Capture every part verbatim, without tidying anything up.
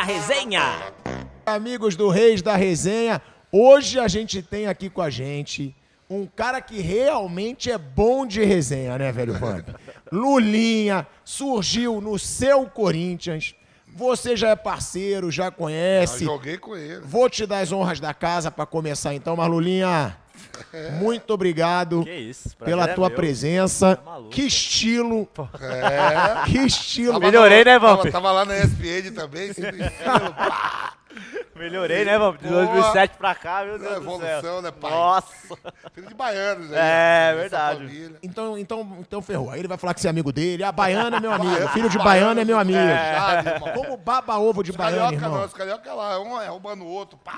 da Resenha. Amigos do Reis da Resenha, hoje a gente tem aqui com a gente um cara que realmente é bom de resenha, né, velho Vamp? Lulinha surgiu no seu Corinthians. Você já é parceiro, já conhece. Eu joguei com ele. Vou te dar as honras da casa para começar então, mas Lulinha, é. muito obrigado que isso, pela tua é presença. Tá que estilo. É. Que estilo. Tava Melhorei, né, Vamp? Tava, tava lá na E S P N também, sempre estilo. Pá. Melhorei, né, Vamp? De dois mil e sete pra cá, meu Deus é, do céu. Evolução, né, pai? Nossa. Filho de baianos, né? É, verdade. Então, então, então ferrou. Aí ele vai falar que você é amigo dele. A baiana é meu amigo. Baiano, filho de baiano é meu amigo. É. Já, Como baba-ovo de os baiano, carioca, irmão. Não, os carioca lá, um é roubando o outro. Pá,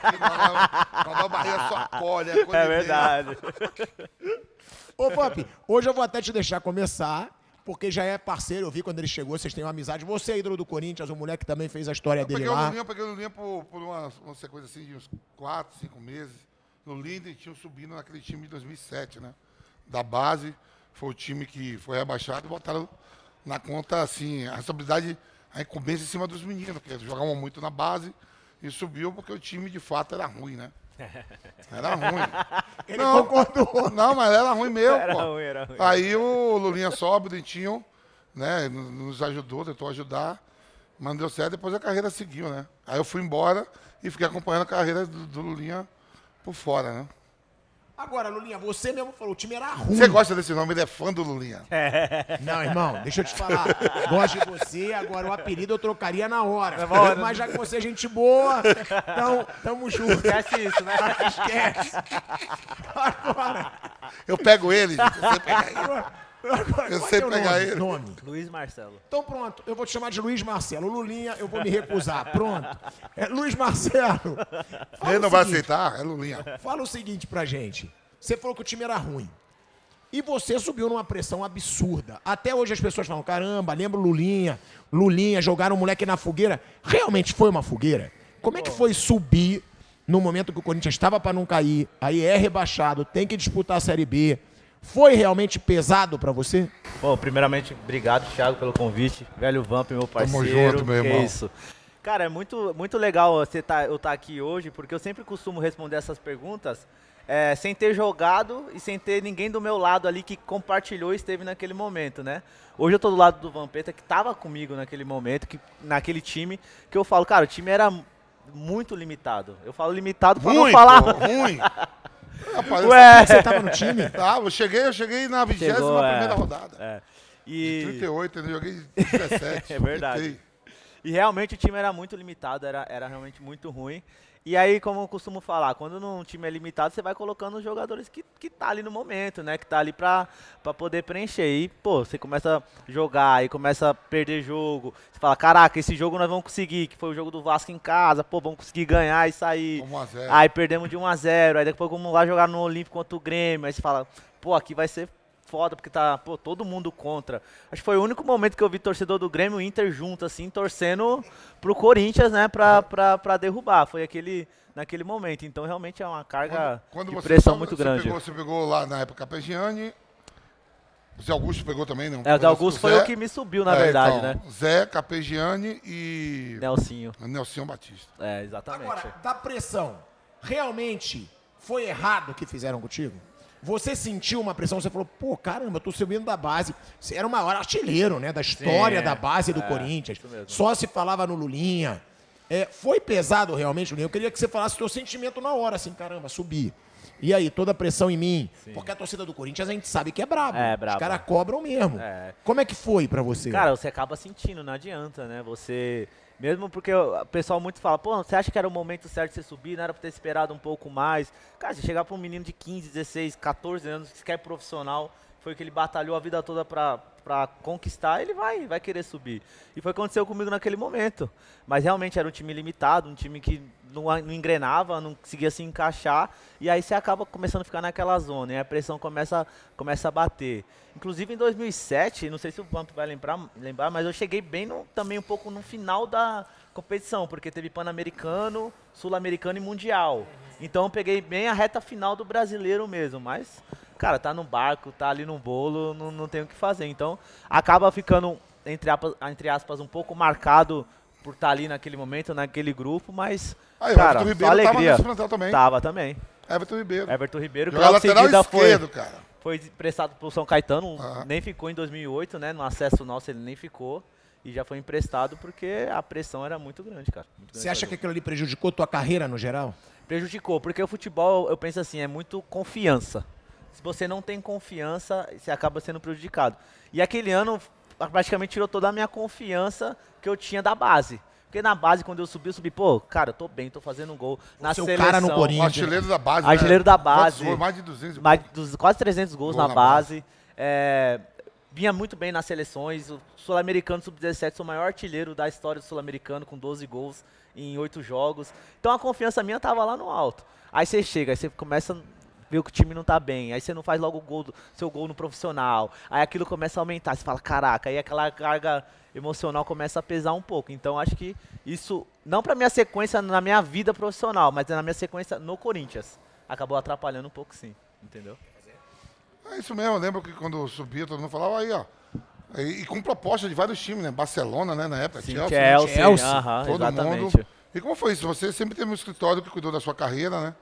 não a barriga só colhe. É, é verdade. Ô, Vamp, hoje eu vou até te deixar começar, porque já é parceiro. Eu vi quando ele chegou, vocês têm uma amizade. Você é ídolo do Corinthians, o moleque também fez a história eu dele peguei lá. O Lulinha, eu peguei o Lulinha por, por uma, uma sequência assim de uns quatro, cinco meses. No Linden tinham subindo naquele time de dois mil e sete, né? Da base. Foi o time que foi rebaixado e botaram na conta, assim, a responsabilidade, a incumbência em cima dos meninos, porque eles jogavam muito na base e subiu porque o time de fato era ruim, né? Era ruim. Ele não concordou. Não, mas era ruim mesmo, era pô. Ruim, era ruim. Aí o Lulinha sobe, o Dentinho, né, nos ajudou, tentou ajudar, mas não deu certo, depois a carreira seguiu, né? Aí eu fui embora e fiquei acompanhando a carreira do, do Lulinha por fora, né? Agora, Lulinha, você mesmo falou, o time era ruim. Você gosta desse nome, ele é fã do Lulinha. É. Não, irmão, deixa eu te falar. Gosto de você, agora o apelido eu trocaria na hora. É bom, mas já que você é gente boa, então tamo junto. Esquece isso, né? Esquece. Agora. Eu pego ele, gente, você pega ele. Agora, eu qual sei é pegar nome? ele. Nome? Luiz Marcelo. Então pronto, eu vou te chamar de Luiz Marcelo. Lulinha, eu vou me recusar. Pronto. É, Luiz Marcelo. Ele não vai aceitar? É Lulinha. Fala o seguinte pra gente. Você falou que o time era ruim. E você subiu numa pressão absurda. Até hoje as pessoas falam, caramba, lembra Lulinha, Lulinha, jogaram o moleque na fogueira. Realmente foi uma fogueira? Como é que foi subir no momento que o Corinthians estava para não cair, aí é rebaixado, tem que disputar a Série B? Foi realmente pesado pra você? Bom, primeiramente, obrigado, Thiago, pelo convite. Velho Vamp, meu parceiro. Tamo junto, meu irmão. Que isso. Cara, é muito, muito legal você tá, eu estar tá aqui hoje, porque eu sempre costumo responder essas perguntas é, sem ter jogado e sem ter ninguém do meu lado ali que compartilhou e esteve naquele momento, né? Hoje eu tô do lado do Vampeta, que tava comigo naquele momento, que, naquele time, que eu falo, cara, o time era muito limitado. Eu falo limitado pra ruim, não falar... Pô, ruim. Rapaz, Ué. Você tava no time? Tá, eu cheguei, eu cheguei na vigésima primeira é, rodada. É. E... De trinta e oito, eu joguei dezessete. É verdade. Tentei. E realmente o time era muito limitado, era, era realmente muito ruim. E aí, como eu costumo falar, quando um time é limitado, você vai colocando os jogadores que, que tá ali no momento, né? Que tá ali pra, pra poder preencher. E, pô, você começa a jogar, aí começa a perder jogo. Você fala, caraca, esse jogo nós vamos conseguir, que foi o jogo do Vasco em casa, pô, vamos conseguir ganhar e sair. um a zero. Aí perdemos de um a zero, aí daqui a pouco vamos lá jogar no Olímpico contra o Grêmio. Aí você fala, pô, aqui vai ser foda, porque tá, pô, todo mundo contra. Acho que foi o único momento que eu vi torcedor do Grêmio e Inter junto, assim, torcendo pro Corinthians, né, pra, pra, pra derrubar. Foi aquele, naquele momento. Então, realmente é uma carga quando, quando de você pressão tava, muito você grande. Pegou, você pegou lá na época Capegiani, o Zé Augusto pegou também, não? É, o Zé Augusto foi Zé, o que me subiu, na é, verdade, então, né? Zé, Capegiani e... Nelsinho. Nelsinho Batista. É, exatamente. Agora, da pressão, realmente foi errado o que fizeram contigo? Você sentiu uma pressão, você falou, pô, caramba, eu tô subindo da base. Você era o maior artilheiro, né, da história Sim, da base do é, Corinthians. isso mesmo. Só se falava no Lulinha. É, foi pesado realmente, Lulinha? Eu queria que você falasse o seu sentimento na hora, assim, caramba, subi. E aí, toda a pressão em mim? Sim. Porque a torcida do Corinthians a gente sabe que é brabo. É, brabo. Os caras cobram mesmo. É. Como é que foi pra você? Cara, você acaba sentindo, não adianta, né? Você... Mesmo porque o pessoal muito fala, pô, você acha que era o momento certo de você subir, não era pra ter esperado um pouco mais? Cara, você chegar pra um menino de quinze, dezesseis, catorze anos, que quer profissional, foi que ele batalhou a vida toda pra, pra conquistar, ele vai, vai querer subir. E foi o que aconteceu comigo naquele momento. Mas realmente era um time limitado, um time que não, não engrenava, não conseguia se encaixar, e aí você acaba começando a ficar naquela zona, e a pressão começa, começa a bater. Inclusive em dois mil e sete, não sei se o Vamp vai lembrar, lembrar, mas eu cheguei bem no, também um pouco no final da competição, porque teve Pan-Americano, Sul-Americano e Mundial. Então eu peguei bem a reta final do brasileiro mesmo, mas, cara, tá no barco, tá ali no bolo, não, não tem o que fazer. Então acaba ficando, entre aspas, entre aspas, um pouco marcado por estar ali naquele momento, naquele grupo, mas, Aí, cara, o Everton só Ribeiro tava alegria. nesse plantel também. Tava também. Everton Ribeiro. Everton Ribeiro, que Jogar logo em lateral seguida foi, esquerdo, cara. foi emprestado pro São Caetano, Ah. nem ficou em dois mil e oito, né? No acesso nosso ele nem ficou. E já foi emprestado porque a pressão era muito grande, cara. Muito grande Você acha pra que jogo. aquilo ali prejudicou tua carreira no geral? Prejudicou, porque o futebol, eu penso assim, é muito confiança. Se você não tem confiança, você acaba sendo prejudicado. E aquele ano praticamente tirou toda a minha confiança que eu tinha da base. Porque na base, quando eu subi, eu subi, pô, cara, eu tô bem, tô fazendo um gol. Na Você é o seleção, cara no O Corinthians. artilheiro da base. Artilheiro né? da base. Quantos gols? Mais de duzentos. e mais pouco. dos, quase trezentos gols Gol na, na base. É, vinha muito bem nas seleções. O Sul-Americano sub dezessete, sou o maior artilheiro da história do Sul-Americano, com doze gols em oito jogos. Então a confiança minha tava lá no alto. Aí você chega, aí você começa a ver que o time não tá bem. Aí você não faz logo o gol do, seu gol no profissional. Aí aquilo começa a aumentar. Você fala, caraca, aí aquela carga emocional começa a pesar um pouco. Então acho que isso, não pra minha sequência na minha vida profissional, mas na minha sequência no Corinthians. Acabou atrapalhando um pouco, sim. Entendeu? É isso mesmo, eu lembro que quando eu subia, todo mundo falava aí, ó. E, e com proposta de vários times, né? Barcelona, né, na época, Sim, Chelsea, Chelsea, né? Chelsea, aham, todo exatamente. mundo. E como foi isso? Você sempre teve um escritório que cuidou da sua carreira, né?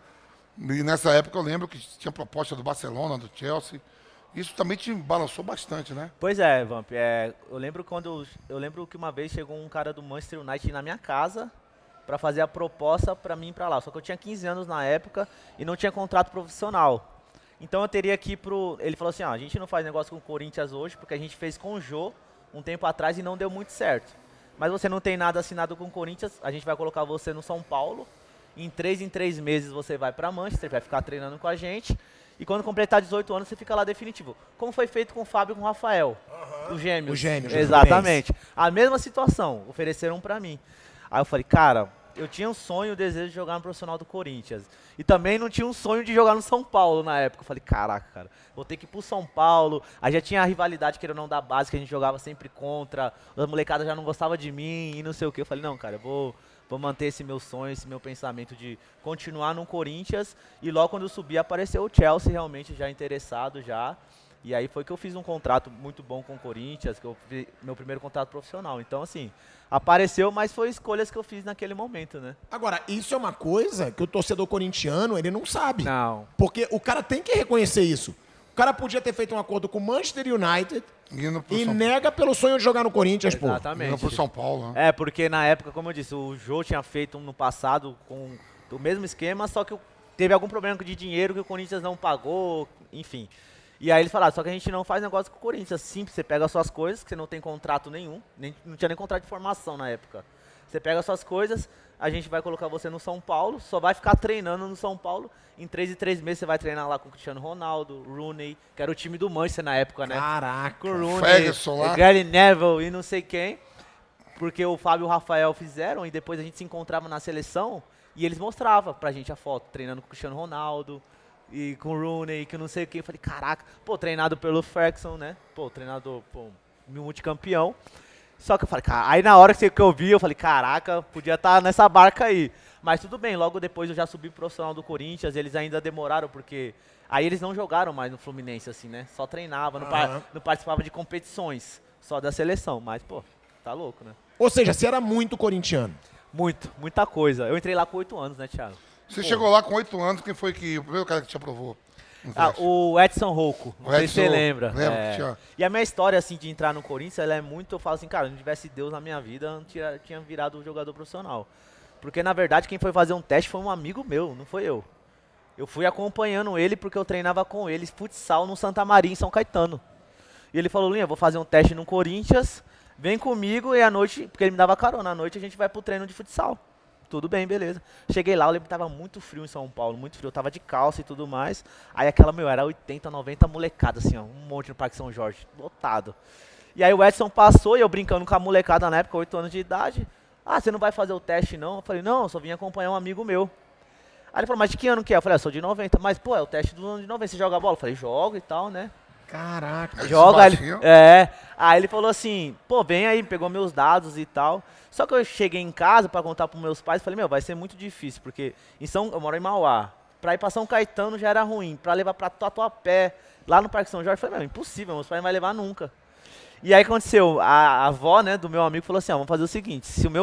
E nessa época eu lembro que tinha proposta do Barcelona, do Chelsea. Isso também te balançou bastante, né? Pois é, Vamp. É, eu lembro quando eu lembro que uma vez chegou um cara do Manchester United na minha casa para fazer a proposta para mim ir para lá. Só que eu tinha quinze anos na época e não tinha contrato profissional. Então eu teria que ir pro. Ele falou assim: ó, a gente não faz negócio com o Corinthians hoje porque a gente fez com o Jô um tempo atrás e não deu muito certo. Mas você não tem nada assinado com o Corinthians, a gente vai colocar você no São Paulo. Em três em três meses você vai para Manchester, vai ficar treinando com a gente. E quando completar dezoito anos, você fica lá definitivo. Como foi feito com o Fábio e com o Rafael, os gêmeos. Os gêmeos, Exatamente. A mesma situação, ofereceram para mim. Aí eu falei, cara, eu tinha um sonho, o desejo de jogar no profissional do Corinthians. E também não tinha um sonho de jogar no São Paulo na época. Eu falei, caraca, cara, vou ter que ir pro São Paulo. Aí já tinha a rivalidade, querendo ou não, da base, que a gente jogava sempre contra. A molecada já não gostava de mim e não sei o que. Eu falei, não, cara, eu vou... Vou manter esse meu sonho, esse meu pensamento de continuar no Corinthians. E logo quando eu subi, apareceu o Chelsea realmente já interessado já. E aí foi que eu fiz um contrato muito bom com o Corinthians, que eu fiz meu primeiro contrato profissional. Então, assim, apareceu, mas foi escolhas que eu fiz naquele momento, né? Agora, isso é uma coisa que o torcedor corintiano, ele não sabe. Não. Porque o cara tem que reconhecer isso. O cara podia ter feito um acordo com o Manchester United Indo pro e São, nega pelo sonho de jogar no Corinthians, pô. indo Exatamente. pro São Paulo, né? É, porque na época, como eu disse, o Jô tinha feito um no passado com o mesmo esquema, só que teve algum problema de dinheiro que o Corinthians não pagou, enfim. E aí eles falaram, só que a gente não faz negócio com o Corinthians. Simples, você pega as suas coisas, que você não tem contrato nenhum, nem, não tinha nem contrato de formação na época. Você pega as suas coisas, a gente vai colocar você no São Paulo, só vai ficar treinando no São Paulo. Em três e três meses você vai treinar lá com o Cristiano Ronaldo, Rooney, que era o time do Manchester na época, né? Caraca. Com o Rooney, Ferguson lá. Gary Neville e não sei quem. Porque o Fábio e o Rafael fizeram e depois a gente se encontrava na seleção e eles mostravam pra gente a foto, treinando com o Cristiano Ronaldo e com o Rooney, que não sei o que. Eu falei, caraca, pô, treinado pelo Ferguson, né? Pô, treinador, pô, multicampeão. Só que eu falei, cara, aí na hora que eu vi, eu falei, caraca, podia estar nessa barca aí. Mas tudo bem, logo depois eu já subi pro profissional do Corinthians, eles ainda demoraram, porque aí eles não jogaram mais no Fluminense, assim, né? Só treinava, não, par- não participava de competições, só da seleção. Mas, pô, tá louco, né? Ou seja, você era muito corintiano. Muito, muita coisa. Eu entrei lá com oito anos, né, Thiago? Você Pô. chegou lá com oito anos, quem foi que o primeiro cara que te aprovou? no Ah, teste? o Edson Rocco, não O sei se você Edson, lembra. lembro, É. tinha- E a minha história, assim, de entrar no Corinthians, ela é muito, eu falo assim, cara, se não tivesse Deus na minha vida, eu não tinha, tinha virado um jogador profissional. Porque, na verdade, quem foi fazer um teste foi um amigo meu, não foi eu. Eu fui acompanhando ele porque eu treinava com ele futsal no Santa Maria, em São Caetano. E ele falou, Linha, vou fazer um teste no Corinthians, vem comigo e à noite, porque ele me dava carona, à noite a gente vai pro treino de futsal. Tudo bem, beleza. Cheguei lá, eu lembro que tava muito frio em São Paulo, muito frio. Eu tava de calça e tudo mais. Aí aquela, meu, era oitenta, noventa molecada, assim, ó. Um monte no Parque São Jorge, lotado. E aí o Edson passou e eu brincando com a molecada na época, oito anos de idade. Ah, você não vai fazer o teste não? Eu falei, não, eu só vim acompanhar um amigo meu. Aí ele falou, mas de que ano que é? Eu falei, ah, sou de noventa. Mas, pô, é o teste do ano de noventa. Você joga bola? Eu falei, jogo e tal, né? Caraca. Joga ele. baixinho. É. Aí ele falou assim, pô, vem aí, pegou meus dados e tal. Só que eu cheguei em casa pra contar pros meus pais, falei, meu, vai ser muito difícil, porque em São, eu moro em Mauá. Pra ir pra São Caetano já era ruim. Pra levar pra Tatuapé, lá no Parque São Jorge, eu falei, meu, impossível, meus pais não vão levar nunca. E aí aconteceu, a, a avó, né, do meu amigo falou assim, ó, vamos fazer o seguinte, se o meu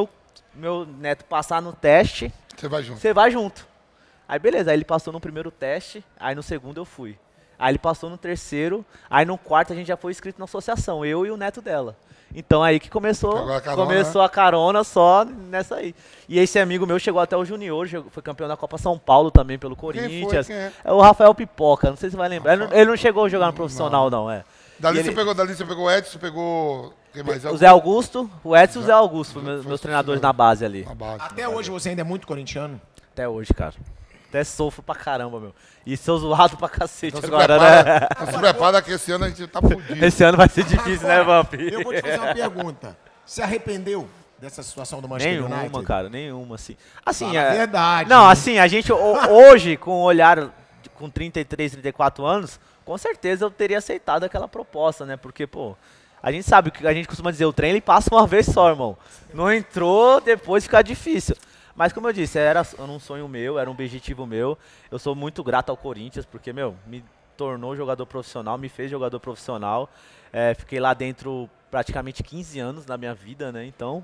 meu neto passar no teste, Você vai junto. você vai junto. Aí beleza, aí ele passou no primeiro teste, aí no segundo eu fui. Aí ele passou no terceiro, aí no quarto a gente já foi inscrito na associação, eu e o neto dela. Então aí que começou, Pegou a carona, começou né? a carona só nessa aí. E esse amigo meu chegou até o junior, chegou- foi campeão da Copa São Paulo também pelo Quem foi? Corinthians. Quem é? É o Rafael Pipoca, não sei se você vai lembrar. Ele não, Rafael- ele não chegou a jogar no profissional não, é. Dali E você ele- pegou, dali você pegou o Edson, pegou. Quem mais? O Zé Augusto, o Edson e o Zé Augusto, Foi- meus, foi meus o treinadores sucessor. na base ali. Na base. Até hoje você ainda é muito corintiano? Até hoje, cara. Até sofro pra caramba, meu. E sou zoado pra cacete Então se, agora, né? prepara, então se prepara que esse ano a gente tá fudido. Esse ano vai ser difícil, né, Agora, Vamp? Eu vou te fazer uma pergunta. Se arrependeu dessa situação do Manchester Nenhuma, United? cara, nenhuma, assim. Assim, Fala a é... verdade. Não, né? assim, a gente, ho- hoje, com o olhar de- com trinta e três, trinta e quatro anos, com certeza eu teria aceitado aquela proposta, né? Porque, pô, a gente sabe que a gente costuma dizer, o trem ele passa uma vez só, irmão. Não entrou, depois fica difícil. Mas como eu disse, era um sonho meu, era um objetivo meu. Eu sou muito grato ao Corinthians, porque, meu, me tornou jogador profissional, me fez jogador profissional. É, fiquei lá dentro praticamente quinze anos na minha vida, né? Então,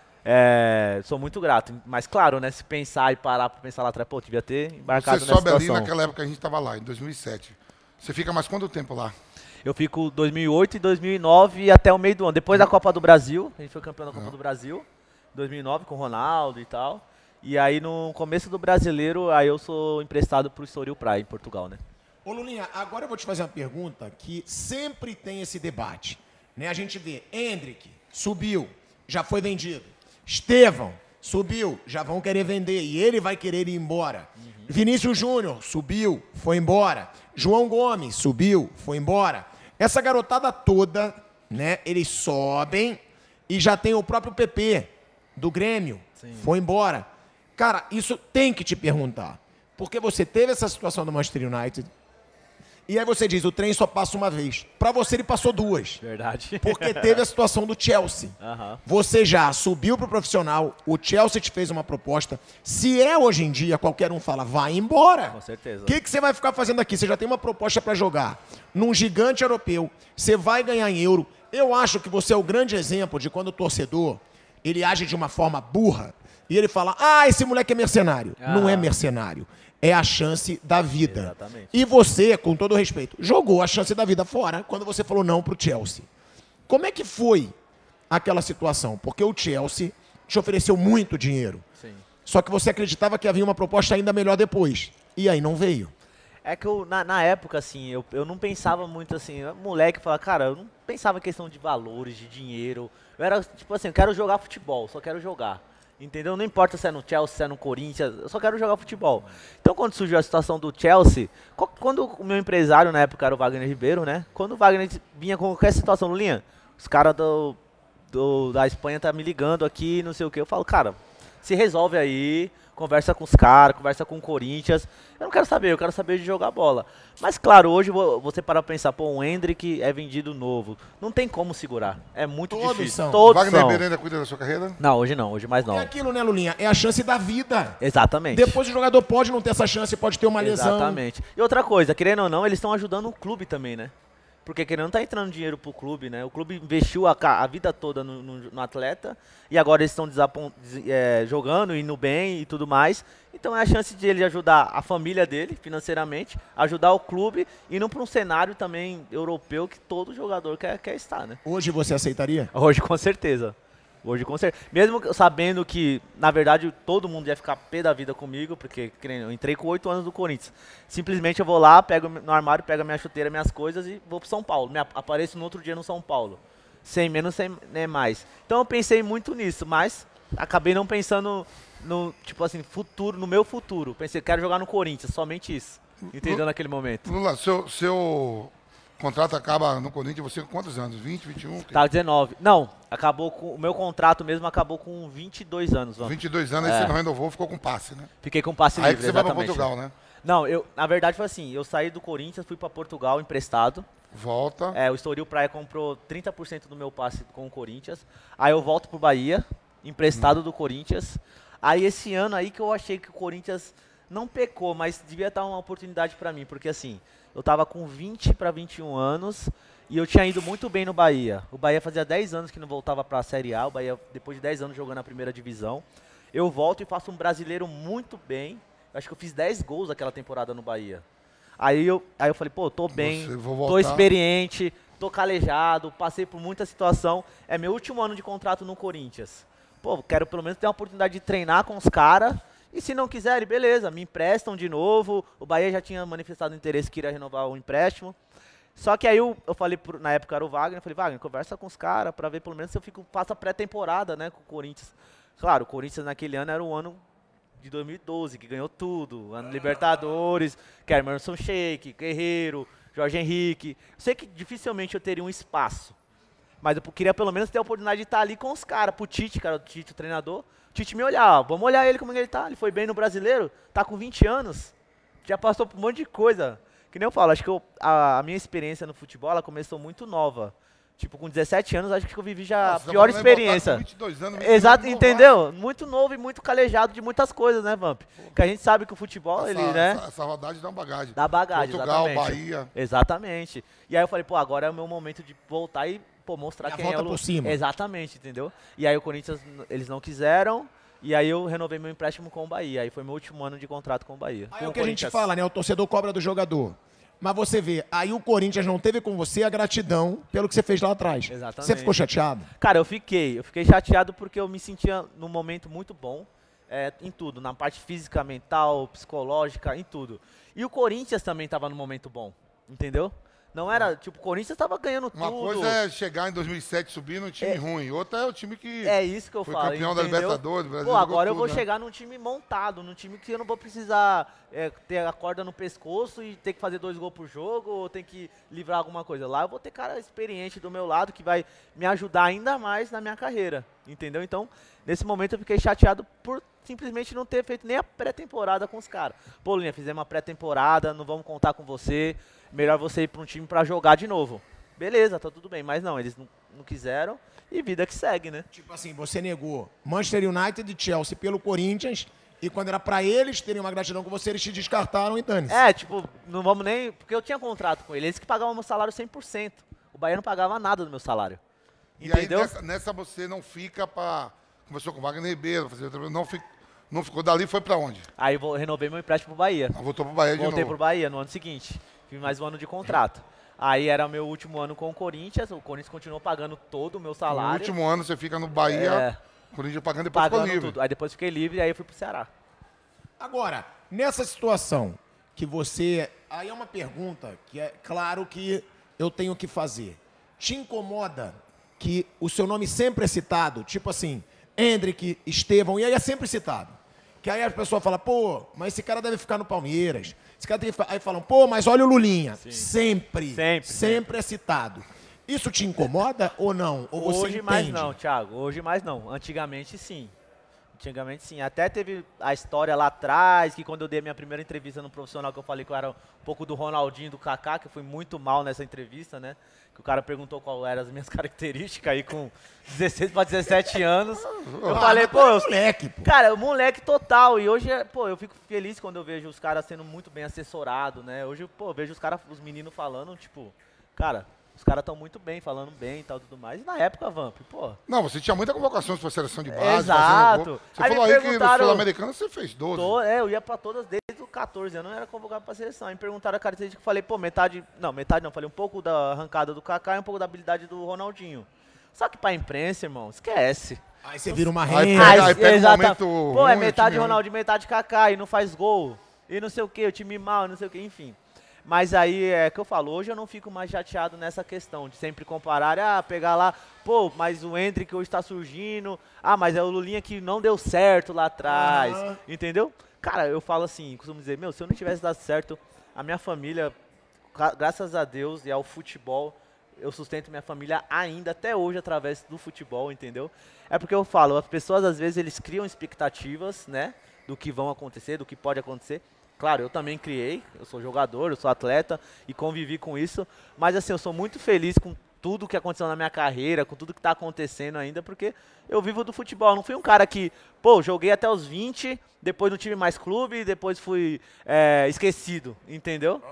é, sou muito grato. Mas, claro, né? Se pensar e parar pra pensar lá atrás, pô, devia ter embarcado Você nessa sobe ali situação. naquela época que a gente tava lá, em dois mil e sete. Você fica mais quanto tempo lá? Eu fico dois mil e oito e dois mil e nove e até o meio do ano. Depois da Copa do Brasil, a gente foi campeão da Copa do Brasil, dois mil e nove com o Ronaldo e tal. E aí no começo do Brasileiro, aí eu sou emprestado pro Estoril Praia, em Portugal, né? Ô Lulinha, agora eu vou te fazer uma pergunta que sempre tem esse debate. Né? A gente vê, Hendrick subiu, já foi vendido. Estevão subiu, já vão querer vender e ele vai querer ir embora. Uhum. Vinícius Júnior subiu, foi embora. João Gomes subiu, foi embora. Essa garotada toda, né, eles sobem e já tem o próprio P P do Grêmio, Sim. foi embora. Cara, isso tem que te perguntar. Porque você teve essa situação do Manchester United. E aí você diz, o trem só passa uma vez. Pra você ele passou duas. Verdade. Porque teve a situação do Chelsea. Aham. Você já subiu pro profissional, o Chelsea te fez uma proposta. Se é hoje em dia, qualquer um fala, vai embora. Com certeza. O que, que você vai ficar fazendo aqui? Você já tem uma proposta pra jogar num gigante europeu. Você vai ganhar em euro. Eu acho que você é o grande exemplo de quando o torcedor, ele age de uma forma burra. E ele fala, ah, esse moleque é mercenário. Ah. Não é mercenário. É a chance da vida. Exatamente. E você, com todo respeito, jogou a chance da vida fora quando você falou não pro Chelsea. Como é que foi aquela situação? Porque o Chelsea te ofereceu muito dinheiro. Sim. Só que você acreditava que havia uma proposta ainda melhor depois. E aí não veio. É que eu, na, na época, assim, eu, eu não pensava muito assim, moleque, fala, cara, eu não pensava em questão de valores, de dinheiro. Eu era, tipo assim, eu quero jogar futebol, só quero jogar. Entendeu? Não importa se é no Chelsea, se é no Corinthians, eu só quero jogar futebol. Então, quando surgiu a situação do Chelsea, co- quando o meu empresário, na época, era o Wagner Ribeiro, né? Quando o Wagner vinha com qualquer situação, Lulinha, os caras do, do, da Espanha tá me ligando aqui, não sei o que. Eu falo, cara, se resolve aí, conversa com os caras, conversa com o Corinthians. Eu não quero saber, eu quero saber de jogar bola. Mas, claro, hoje vo- você para pra pensar, pô, um Hendrick é vendido novo. Não tem como segurar. É muito Todos difícil. são. Todos Wagner são. Ribeiro ainda cuida da sua carreira? Não, hoje não, hoje mais não. É aquilo, né, Lulinha? É a chance da vida. Exatamente. Depois o jogador pode não ter essa chance, pode ter uma lesão. Exatamente. E outra coisa, querendo ou não, eles estão ajudando o clube também, né? Porque querendo não tá entrando dinheiro pro clube, né? O clube investiu a, ca- a vida toda no, no- no atleta e agora eles estão desapon- des- é, jogando, indo bem e tudo mais. Então é a chance de ele ajudar a família dele financeiramente, ajudar o clube, indo para um cenário também europeu que todo jogador quer, quer estar, né? Hoje você aceitaria? Hoje com certeza. Hoje com certeza. Mesmo que- sabendo que, na verdade, todo mundo ia ficar pé da vida comigo, porque que nem eu entrei com oito anos do Corinthians. Simplesmente eu vou lá, pego no armário, pego a minha chuteira, minhas coisas e vou pro São Paulo. Me ap- apareço no outro dia no São Paulo. Sem menos, sem nem mais. Então eu pensei muito nisso, mas acabei não pensando no, tipo assim, futuro, no meu futuro. Pensei, quero jogar no Corinthians, somente isso. Entendeu naquele momento? Lula, seu, seu contrato acaba no Corinthians, você com quantos anos? vinte, vinte e um? Tá, dezenove. Não, acabou com. O meu contrato mesmo acabou com vinte e dois anos. Vamos. vinte e dois anos, aí É. você não renovou, ficou com passe, né? Fiquei com passe Aí livre, que você vai pra exatamente. Portugal, né? Não, eu, na verdade foi assim, eu saí do Corinthians, fui pra Portugal emprestado. Volta. É, o Estoril Praia comprou trinta por cento do meu passe com o Corinthians. Aí eu volto pro Bahia, emprestado do Corinthians. Aí esse ano aí que eu achei que o Corinthians não pecou, mas devia estar uma oportunidade pra mim, porque assim, eu tava com vinte para vinte e um anos E eu tinha ido muito bem no Bahia. O Bahia fazia dez anos que não voltava para a Série A. O Bahia, depois de dez anos jogando na primeira divisão. Eu volto e faço um brasileiro muito bem. Acho que eu fiz dez gols naquela temporada no Bahia. Aí eu, aí eu falei, pô, tô bem, tô experiente, tô calejado, passei por muita situação. É meu último ano de contrato no Corinthians. Pô, quero pelo menos ter a oportunidade de treinar com os caras. E se não quiserem, beleza, me emprestam de novo. O Bahia já tinha manifestado interesse que iria renovar o empréstimo. Só que aí eu, eu falei, pro, na época era o Wagner, eu falei, Wagner, conversa com os caras pra ver pelo menos se eu fico, faço a pré-temporada, né, com o Corinthians. Claro, o Corinthians naquele ano era o ano de dois mil e doze, que ganhou tudo. Ano Libertadores, que era Emerson Sheik, Guerreiro, Jorge Henrique. Eu sei que dificilmente eu teria um espaço. Mas eu queria pelo menos ter a oportunidade de estar ali com os caras. Pro Tite, cara, o Tite, o treinador. O Tite me olhar, ó, vamos olhar ele como ele tá. Ele foi bem no Brasileiro, tá com vinte anos. Já passou por um monte de coisa. Que nem eu falo, acho que eu, a, a minha experiência no futebol, ela começou muito nova. Tipo, com dezessete anos, acho que eu vivi já Nossa, a pior experiência. Com vinte e dois anos, Exato, entendeu? Muito novo e muito calejado de muitas coisas, né, Vamp? Que a gente sabe que o futebol, essa, ele, né? Essa, essa rodagem dá uma bagagem. Dá bagagem, Portugal, exatamente. Bahia. Exatamente. E aí eu falei, pô, agora é o meu momento de voltar e, pô, mostrar E a quem volta é o... por cima. Exatamente, entendeu? E aí o Corinthians, eles não quiseram, e aí eu renovei meu empréstimo com o Bahia. Aí foi meu último ano de contrato com o Bahia. Aí é o que a gente fala, né? O torcedor cobra do jogador. Mas você vê, aí o Corinthians não teve com você a gratidão pelo que você fez lá atrás. Exatamente. Você ficou chateado? Cara, eu fiquei. Eu fiquei chateado porque eu me sentia num momento muito bom é, em tudo. Na parte física, mental, psicológica, em tudo. E o Corinthians também estava num momento bom, entendeu? Não era, tipo, o Corinthians estava ganhando Uma tudo. Uma coisa é chegar em dois mil e sete subir num time É, ruim. Outra é o time que é isso que eu foi falo, campeão entendeu? da Libertadores. Brasil Pô, agora eu tudo, vou né? chegar num time montado, num time que eu não vou precisar é, ter a corda no pescoço e ter que fazer dois gols por jogo ou ter que livrar alguma coisa. Lá eu vou ter cara experiente do meu lado que vai me ajudar ainda mais na minha carreira, entendeu? Então, nesse momento eu fiquei chateado por simplesmente não ter feito nem a pré-temporada com os caras. Pô, Linha, fizemos uma pré-temporada, não vamos contar com você, melhor você ir para um time para jogar de novo. Beleza, tá tudo bem, mas não, eles não, não quiseram e vida que segue, né? Tipo assim, você negou Manchester United e Chelsea pelo Corinthians e quando era pra eles terem uma gratidão com você, eles te descartaram e dane-se. É, tipo, não vamos nem... Porque eu tinha contrato com eles, eles que pagavam meu salário cem por cento. O Bahia não pagava nada do meu salário. E Entendeu? aí nessa, nessa você não fica pra... Conversou com o Wagner Ribeiro, fazer outra- não, fic, não ficou dali, foi pra onde? Aí eu vou- renovei meu empréstimo pro Bahia. Ah, voltou pro Bahia de Voltei novo. pro Bahia no ano seguinte. Fiz mais um ano de contrato. Aí era meu último ano com o Corinthians, o Corinthians continuou pagando todo o meu No salário. último ano você fica no Bahia, É. o Corinthians pagando, depois Pagando ficou livre. tudo. Aí depois fiquei livre e aí eu fui pro Ceará. Agora, nessa situação que você... Aí é uma pergunta que é claro que eu tenho que fazer. Te incomoda que o seu nome sempre é citado? Tipo assim, Hendrick, Estevão, e aí é sempre citado. Que aí as pessoas falam, pô, mas esse cara deve ficar no Palmeiras. Esse cara tem que ficar... Aí falam, pô, mas olha o Lulinha. Sim. Sempre, Sempre, sempre é citado. Isso te incomoda ou não? Ou você Hoje mais entende? não, Thiago. Hoje mais não. Antigamente sim. Antigamente sim. Até teve a história lá atrás, que quando eu dei a minha primeira entrevista no profissional, que eu falei que eu era um pouco do Ronaldinho, do Kaká, que eu fui muito mal nessa entrevista, né? Que o cara perguntou qual eram as minhas características aí com dezesseis para dezessete anos. Eu Ah, falei, mas pô, tu é eu, moleque, pô. cara, moleque total. E hoje, é- pô, eu fico feliz quando eu vejo os caras sendo muito bem assessorados, né? Hoje, pô, eu vejo os caras, os meninos falando, tipo, cara, os caras estão muito bem, falando bem e tal, tudo mais. E na época, Vamp, pô, Não, você tinha muita convocação para seleção de base. Exato. fazendo gol. Você Aí me falou aí que no perguntaram- Sul-Americano você fez doze. tô, é, eu ia pra todas desde os catorze anos, eu era convocado pra seleção. Aí me perguntaram a característica, eu falei, pô, metade, não, metade não, falei um pouco da arrancada do Kaká e um pouco da habilidade do Ronaldinho. Só que pra imprensa, irmão, esquece. Aí você vira uma Aí renda. pega- aí pega um exata- momento Pô, é ruim, o metade time ruim. Ronaldinho, metade Kaká, e não faz gol, e não sei o que, o time mal, não sei o que, enfim. Mas aí é que eu falo, hoje eu não fico mais chateado nessa questão de sempre comparar, ah, pegar lá, pô, mas o Hendrick hoje tá surgindo, ah, mas é o Lulinha que não deu certo lá atrás, Aham. entendeu? Cara, eu falo assim, costumo dizer, meu, se eu não tivesse dado certo, a minha família, gra- graças a Deus e ao futebol, eu sustento minha família ainda, até hoje, através do futebol, entendeu? É porque eu falo, as pessoas às vezes eles criam expectativas, né, do que vão acontecer, do que pode acontecer. Claro, eu também criei, eu sou jogador, eu sou atleta e convivi com isso, mas assim, eu sou muito feliz com tudo que aconteceu na minha carreira, com tudo que está acontecendo ainda, porque eu vivo do futebol. Eu não fui um cara que, pô, joguei até os vinte, depois não tive mais clube, depois fui é, esquecido, entendeu?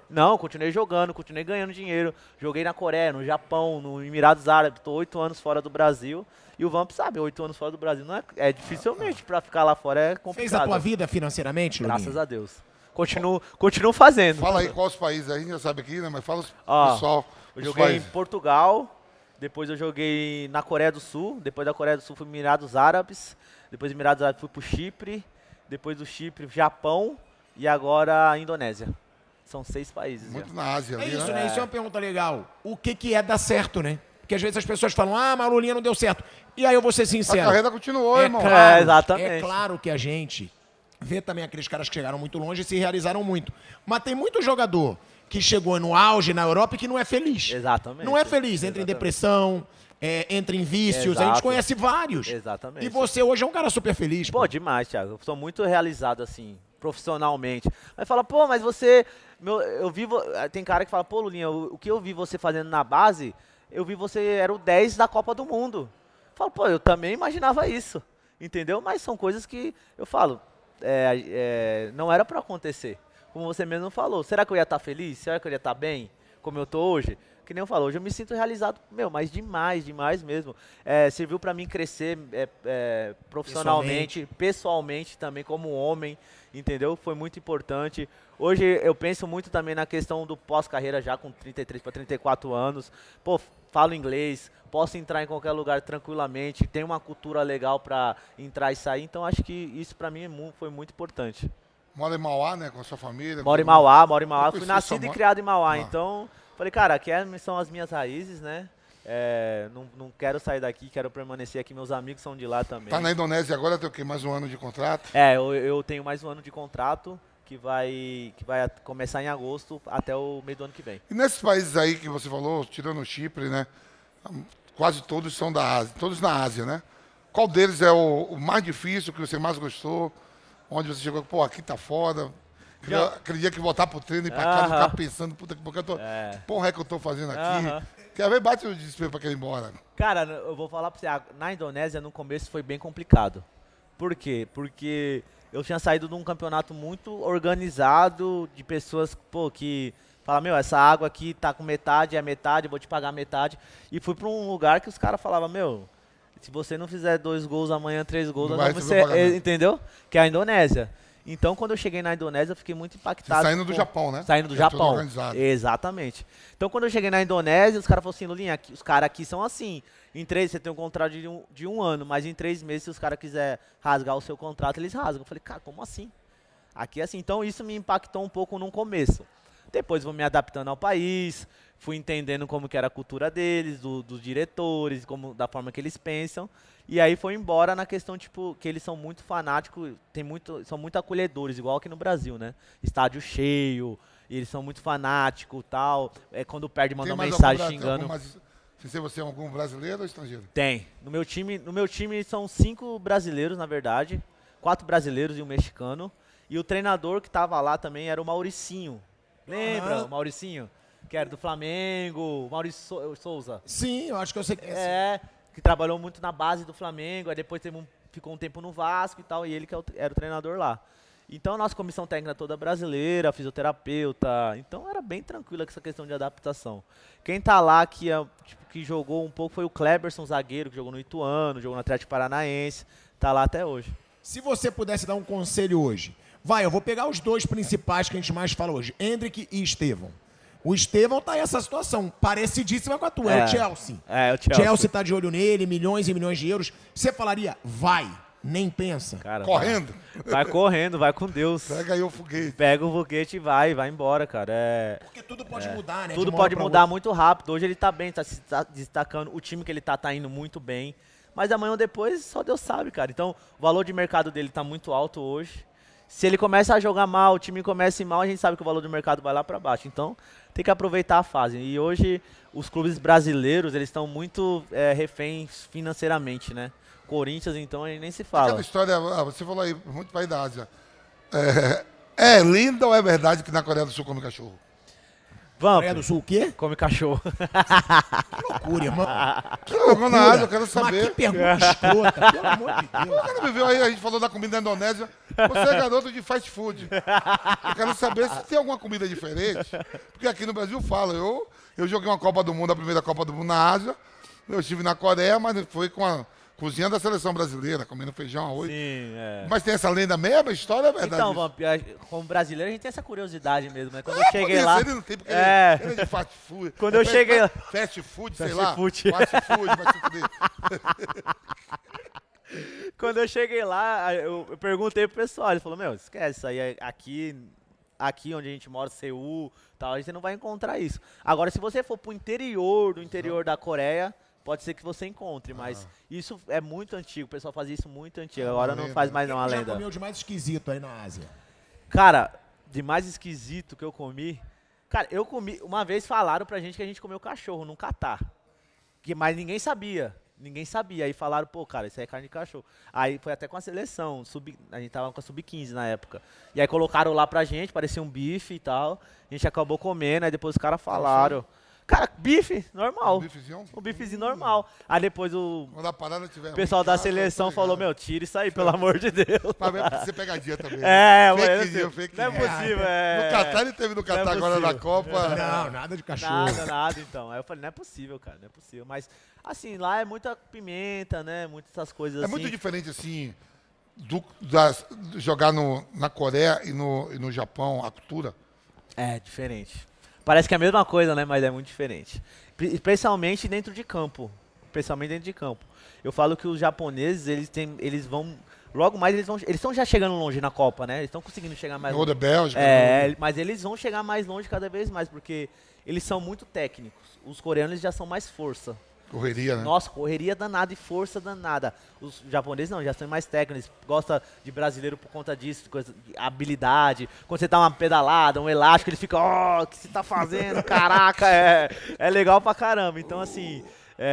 Não, continuei jogando, continuei ganhando dinheiro. Joguei na Coreia, no Japão, no Emirados Árabes. Tô oito anos fora do Brasil. E o Vamp sabe, oito anos fora do Brasil não é, é dificilmente pra ficar lá fora é complicado. Fez a tua vida financeiramente, Lulinha? Graças a Deus. Continuo, continuo fazendo. Fala aí quais países aí, a gente já sabe aqui, né? Mas fala os Ó, pessoal. Eu os joguei países. em Portugal, depois eu joguei na Coreia do Sul, depois da Coreia do Sul fui para Emirados Árabes, depois dos Emirados Árabes fui pro Chipre, depois do Chipre, Japão e agora a Indonésia. São seis países. Muito já. na Ásia É ali, isso, né? né? Isso é uma pergunta legal. O que, que é dar certo, né? Porque às vezes as pessoas falam, ah, mas a Lulinha não deu certo. E aí eu vou ser A sincero. carreira continuou, É irmão. claro, É, exatamente. é claro que a gente vê também aqueles caras que chegaram muito longe e se realizaram muito. Mas tem muito jogador que chegou no auge na Europa e que não é feliz. Exatamente. Não é feliz, entra em Exatamente. depressão, é, entra em vícios. A gente Exato. conhece vários. Exatamente. E você hoje é um cara super feliz. Pô, demais, Thiago. Eu sou muito realizado, assim, profissionalmente. Aí fala, pô, mas você... Meu, eu vi... vo- Tem cara que fala, pô, Lulinha, o, o que eu vi você fazendo na base, eu vi você era o dez da Copa do Mundo. Eu falo, pô, eu também imaginava isso, entendeu? Mas são coisas que eu falo, é, é, não era pra acontecer. Como você mesmo falou, será que eu ia estar feliz? Será que eu ia estar bem, como eu tô hoje? Que nem eu falo, hoje eu me sinto realizado, meu, mas demais, demais mesmo. É, serviu pra mim crescer é, é, profissionalmente, pessoalmente também, como homem, entendeu? Foi muito importante. Hoje eu penso muito também na questão do pós-carreira já com trinta e três para trinta e quatro anos. Pô, falo inglês, posso entrar em qualquer lugar tranquilamente, tem uma cultura legal pra entrar e sair, então acho que isso pra mim é mu- foi muito importante. Mora em Mauá, né? Com a sua família. Moro em com todo mundo. Mauá, moro em Mauá, Eu fui conheci nascido sua e mãe. criado em Mauá, Ah. então falei, cara, aqui é- são as minhas raízes, né? É, não, não quero sair daqui, quero permanecer aqui, meus amigos são de lá também. Tá na Indonésia agora, tem o quê? Mais um ano de contrato? É, eu, eu tenho mais um ano de contrato que vai, que vai at- começar em agosto até o meio do ano que vem. E nesses países aí que você falou, tirando o Chipre, né? Quase todos são da Ásia, todos na Ásia, né? Qual deles é o, o mais difícil, que você mais gostou? Onde você chegou, pô, aqui tá foda. Aquele, Já- aquele dia que voltar pro treino e ir pra casa e Aham. ficar pensando, puta que eu tô. É. Que porra é que eu tô fazendo aqui? Aham. Quer ver, bate o desespero pra querer ir embora. Cara, n- eu vou falar pra você, a- na Indonésia no começo foi bem complicado. Por quê? Porque eu tinha saído de um campeonato muito organizado, de pessoas, pô, que falam, meu, essa água aqui tá com metade, é metade, eu vou te pagar metade. E fui pra um lugar que os caras falavam, meu, se você não fizer dois gols amanhã, três gols, Não nós vai vamos receber o ser, pagamento. eh, entendeu? Que é a Indonésia. Então, quando eu cheguei na Indonésia, eu fiquei muito Você impactado. saindo do com- Japão, né? Saindo do Que é tudo Japão. organizado. Exatamente. Então, quando eu cheguei na Indonésia, os caras falaram assim, Lulinha, aqui- os caras aqui são assim. Em três, você tem um contrato de um, de um ano, mas em três meses, se os caras quiserem rasgar o seu contrato, eles rasgam. Eu falei, cara, como assim? Aqui é assim. Então, isso me impactou um pouco no começo. Depois, vou me adaptando ao país, fui entendendo como que era a cultura deles, do- dos diretores, como, da forma que eles pensam. E aí foi embora na questão, tipo, que eles são muito fanáticos, tem muito, são muito acolhedores, igual aqui no Brasil, né? Estádio cheio, e eles são muito fanáticos e tal. É, quando perde, mandam mais mensagem algum bra- xingando. algum mais- Sem ser você, algum brasileiro ou estrangeiro? Tem. No meu time, no meu time são cinco brasileiros, na verdade. Quatro brasileiros e um mexicano. E o treinador que tava lá também era o Mauricinho. Lembra Aham. o Mauricinho? Que era do Flamengo, o Maurício Sou- Souza. Sim, eu acho que eu sei que é. É, que trabalhou muito na base do Flamengo, aí depois teve um- ficou um tempo no Vasco e tal, e ele que é o- era o treinador lá. Então, a nossa comissão técnica toda brasileira, fisioterapeuta, então era bem tranquila com essa questão de adaptação. Quem tá lá que, é, tipo, que jogou um pouco foi o Kleberson, zagueiro, que jogou no Ituano, jogou no Atlético Paranaense, tá lá até hoje. Se você pudesse dar um conselho hoje, vai, eu vou pegar os dois principais que a gente mais fala hoje, Endrick e Estevão. O Estevão tá nessa situação, parecidíssima com a tua, é, É. o Chelsea. É, o Chelsea. Chelsea tá de olho nele, milhões e milhões de euros. Você falaria, vai, nem pensa. Cara, Correndo. Vai, vai correndo, vai com Deus. Pega aí o foguete. Pega o foguete e vai, vai embora, cara. É, Porque tudo pode mudar, né? tudo de uma hora pode pra mudar outra. muito rápido. Hoje ele tá bem, tá se tá destacando. O time que ele tá, tá indo muito bem. Mas amanhã ou depois, só Deus sabe, cara. Então, o valor de mercado dele tá muito alto hoje. Se ele começa a jogar mal, o time começa a ir mal, a gente sabe que o valor do mercado vai lá pra baixo. Então, tem que aproveitar a fase. E hoje, os clubes brasileiros, eles estão muito é, reféns financeiramente, né? Corinthians, então, a gente nem se Aquela fala. história, ah, você falou aí, muito país da Ásia. É, é linda ou é verdade que na Coreia do Sul come cachorro? Coreia do Vamos, Sul, o quê? come cachorro. Que loucura, irmão. Que Jogou na Ásia, eu quero Mas saber. que pergunta escrota, pelo amor de Deus. Cara, viveu aí, a gente falou da comida da Indonésia. Você é garoto de fast food. Eu quero saber se tem alguma comida diferente. Porque aqui no Brasil fala, eu, eu joguei uma Copa do Mundo, a primeira Copa do Mundo na Ásia. Eu estive na Coreia, mas foi com a cozinha da seleção brasileira, comendo feijão, arroz. Sim, é. Mas tem essa lenda mesmo, a história é verdade. Então, isso? Vamp, a- como brasileiro, a gente tem essa curiosidade mesmo, né? Quando eu É, por cheguei isso, lá... Ele não tem, porque É. ele, ele é de fast food. Quando eu É, cheguei lá- Fast food, sei Fast lá. food. Fast food, fast food. Quando eu cheguei lá, eu, eu perguntei pro pessoal, ele falou, meu, esquece, isso aí é aqui, aqui onde a gente mora, Seul, tal, a gente não vai encontrar isso. Agora, se você for pro interior, do interior da Coreia, pode ser que você encontre, mas isso é muito antigo, o pessoal fazia isso muito antigo, agora não lenda. faz mais não a Já lenda. comeu de mais esquisito aí na Ásia? Cara, de mais esquisito que eu comi, cara, eu comi, uma vez falaram pra gente que a gente comeu cachorro num Catar, que, mas ninguém sabia. Ninguém sabia. Aí falaram, pô, cara, isso aí é carne de cachorro. Aí foi até com a seleção. Sub, a gente tava com a sub quinze na época. E aí colocaram lá pra gente, parecia um bife e tal. A gente acabou comendo, aí depois os caras falaram. Cara, bife, normal. Um bifezinho? Um bifezinho normal. Aí depois o Quando a parada tiver... o pessoal da ruim, seleção tá falou, ligado. meu, tira isso aí, pelo amor de Deus. Pra ver pra ser pegadinha também. É, fake mas news, fake não é news. possível, é. No Catar ele teve no Não é Catar agora na possível. Copa. Não, nada de cachorro. Nada, nada, então. Aí eu falei, não é possível, cara, não é possível. Mas, assim, lá é muita pimenta, né? Muitas essas coisas É assim. muito diferente, assim, do, das, jogar no, na Coreia e no, e no Japão, a cultura. É, diferente. Parece que é a mesma coisa, né? Mas é muito diferente. Pri- Especialmente dentro de campo. Especialmente dentro de campo. Eu falo que os japoneses, eles têm, eles vão... Logo mais, eles vão... Eles estão já chegando longe na Copa, né? Eles estão conseguindo chegar mais Ou longe. da Bélgica. É, no- mas eles vão chegar mais longe cada vez mais, porque eles são muito técnicos. Os coreanos já são mais força. Correria, né? Nossa, correria danada e força danada. Os japoneses não, já são mais técnicos, gosta de brasileiro por conta disso, coisa, de habilidade. Quando você dá uma pedalada, um elástico, ele fica, ó, o que você tá fazendo? Caraca, é, é legal pra caramba. Então, assim,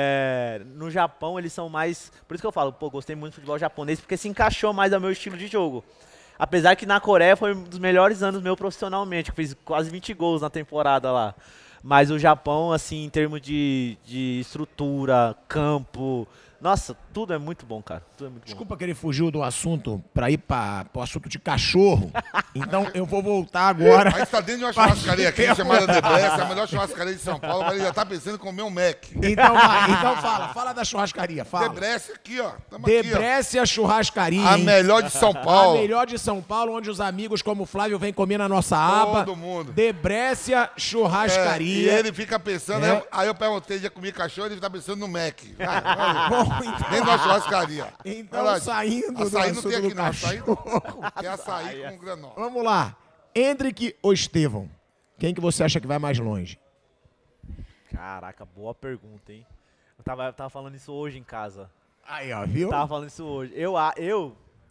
é, no Japão eles são mais... Por isso que eu falo, pô, gostei muito do futebol japonês, porque se encaixou mais ao meu estilo de jogo. Apesar que na Coreia foi um dos melhores anos meu profissionalmente, que fiz quase vinte gols na temporada lá. Mas o Japão, assim, em termos de, de estrutura, campo, nossa, tudo é muito bom, cara. Tudo é muito bom. Desculpa que ele fugiu do assunto pra ir para o assunto de cachorro. Então eu vou voltar agora. Aí está dentro de uma churrascaria aqui chamada Debrecht, a melhor churrascaria de São Paulo, mas ele já tá pensando em comer um Mac. Então vai, então fala, fala da churrascaria, fala. Debrecht aqui, ó. Tamo aqui, Debrecia Churrascaria, ó. A hein? melhor de São A Paulo. melhor de São Paulo, onde os amigos como o Flávio vêm comer na nossa aba. Todo mundo. Debrecia É, Churrascaria. e ele fica pensando, É. aí eu- aí eu perguntei, já comi cachorro, ele tá pensando no Mac. Vai, vai. Bom, então, Dentro da churrascaria. Então, Vai lá, saindo do açaí não assunto tem aqui do não, açaí cachorro. não. Tem açaí com granola. Vamos lá. Hendrick ou Estevão? Quem que você acha que vai mais longe? Caraca, boa pergunta, hein? Eu tava, eu tava falando isso hoje em casa. Aí, ó, viu? Eu tava falando isso hoje. Eu, a- eu,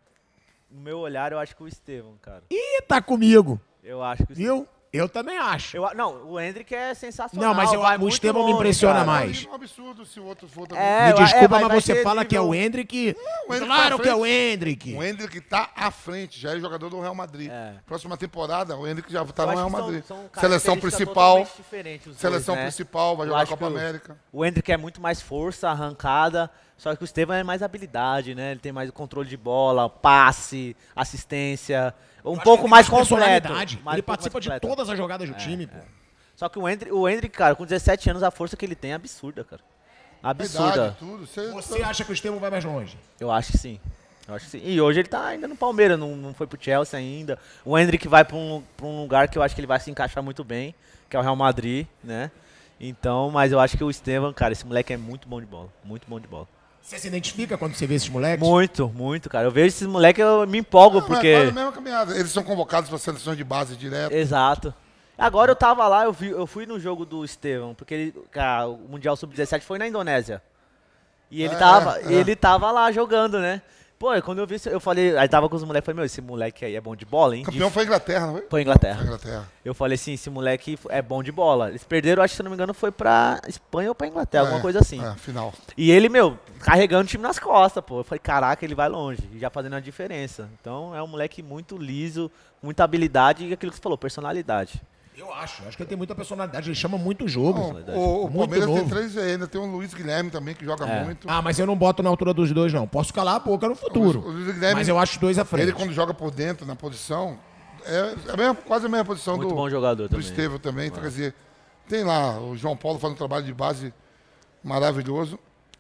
no meu olhar, eu acho que o Estevão, cara. Ih, tá comigo. Eu acho que o Estevão. Viu? Eu também acho. Eu, a- não, o Hendrick é sensacional. Não, mas eu- vai o muito Estevão me longe, impressiona cara. mais. É um absurdo se o outro for também. É, Me eu- desculpa, vai- mas vai você ser fala que é o nível- Hendrick. o Hendrick Claro tá que é à o frente. Hendrick. O Hendrick tá à frente, já é jogador do Real Madrid. É. Próxima temporada, o Hendrick já tá Eu no acho Real que são- Madrid. são Seleção características principal, totalmente diferentes os seleção dois, né? principal, vai Eu jogar a acho Copa que o- América. O Hendrick é muito mais força, arrancada, só que o Estevão é mais habilidade, né? Ele tem mais controle de bola, passe, assistência, um pouco mais completo. Personalidade. mais- Ele um pouco mais participa de completo. todas as jogadas do time, pô. Só que o Hendrick, o Hendrick, cara, com dezessete anos, a força que ele tem é absurda, cara. Absurda. Idade, tudo. Você, Você acha que o Estevão vai mais longe? Eu acho que sim. Eu acho que sim. E hoje ele tá ainda no Palmeiras, não, não foi pro Chelsea ainda. O Hendrick vai pra um, pra um lugar que eu acho que ele vai se encaixar muito bem, que é o Real Madrid, né? Então, mas eu acho que o Estevão, cara, esse moleque é muito bom de bola. Muito bom de bola. Você se identifica quando você vê esses moleques? Muito, muito, cara. Eu vejo esses moleques, eu me empolgo, Não, porque... é quase a mesma caminhada. Eles são convocados para seleções de base direto. Exato. Agora eu tava lá, eu, vi, eu fui no jogo do Estevão, porque ele, cara, o Mundial sub dezessete foi na Indonésia. E ele, É, tava, é. ele tava lá jogando, né? Pô, quando eu vi isso, eu falei, aí tava com os moleques, falei, meu, esse moleque aí é bom de bola, hein? O campeão De- foi a Inglaterra, não foi? Foi Foi a Inglaterra. Inglaterra. Eu falei assim, esse moleque é bom de bola. Eles perderam, acho que se não me engano, foi pra Espanha ou pra Inglaterra, alguma É, coisa assim. É, final. E ele, meu, carregando o time nas costas, pô. Eu falei, caraca, ele vai longe, e já fazendo a diferença. Então é um moleque muito liso, muita habilidade e aquilo que você falou, personalidade. Eu acho. Acho que ele tem muita personalidade. Ele chama muito jogo. Não, o o Muito Palmeiras novo. tem três ainda. Tem o Luiz Guilherme também, que joga É. muito. Ah, mas eu não boto na altura dos dois, não. Posso calar a boca no futuro. O Luiz Guilherme, Mas eu acho os dois à frente. ele quando joga por dentro, na posição, é, é a mesma- quase a mesma posição Muito do, bom jogador do também. Estevão também. Então, quer dizer, tem lá o João Paulo fazendo um trabalho de base maravilhoso.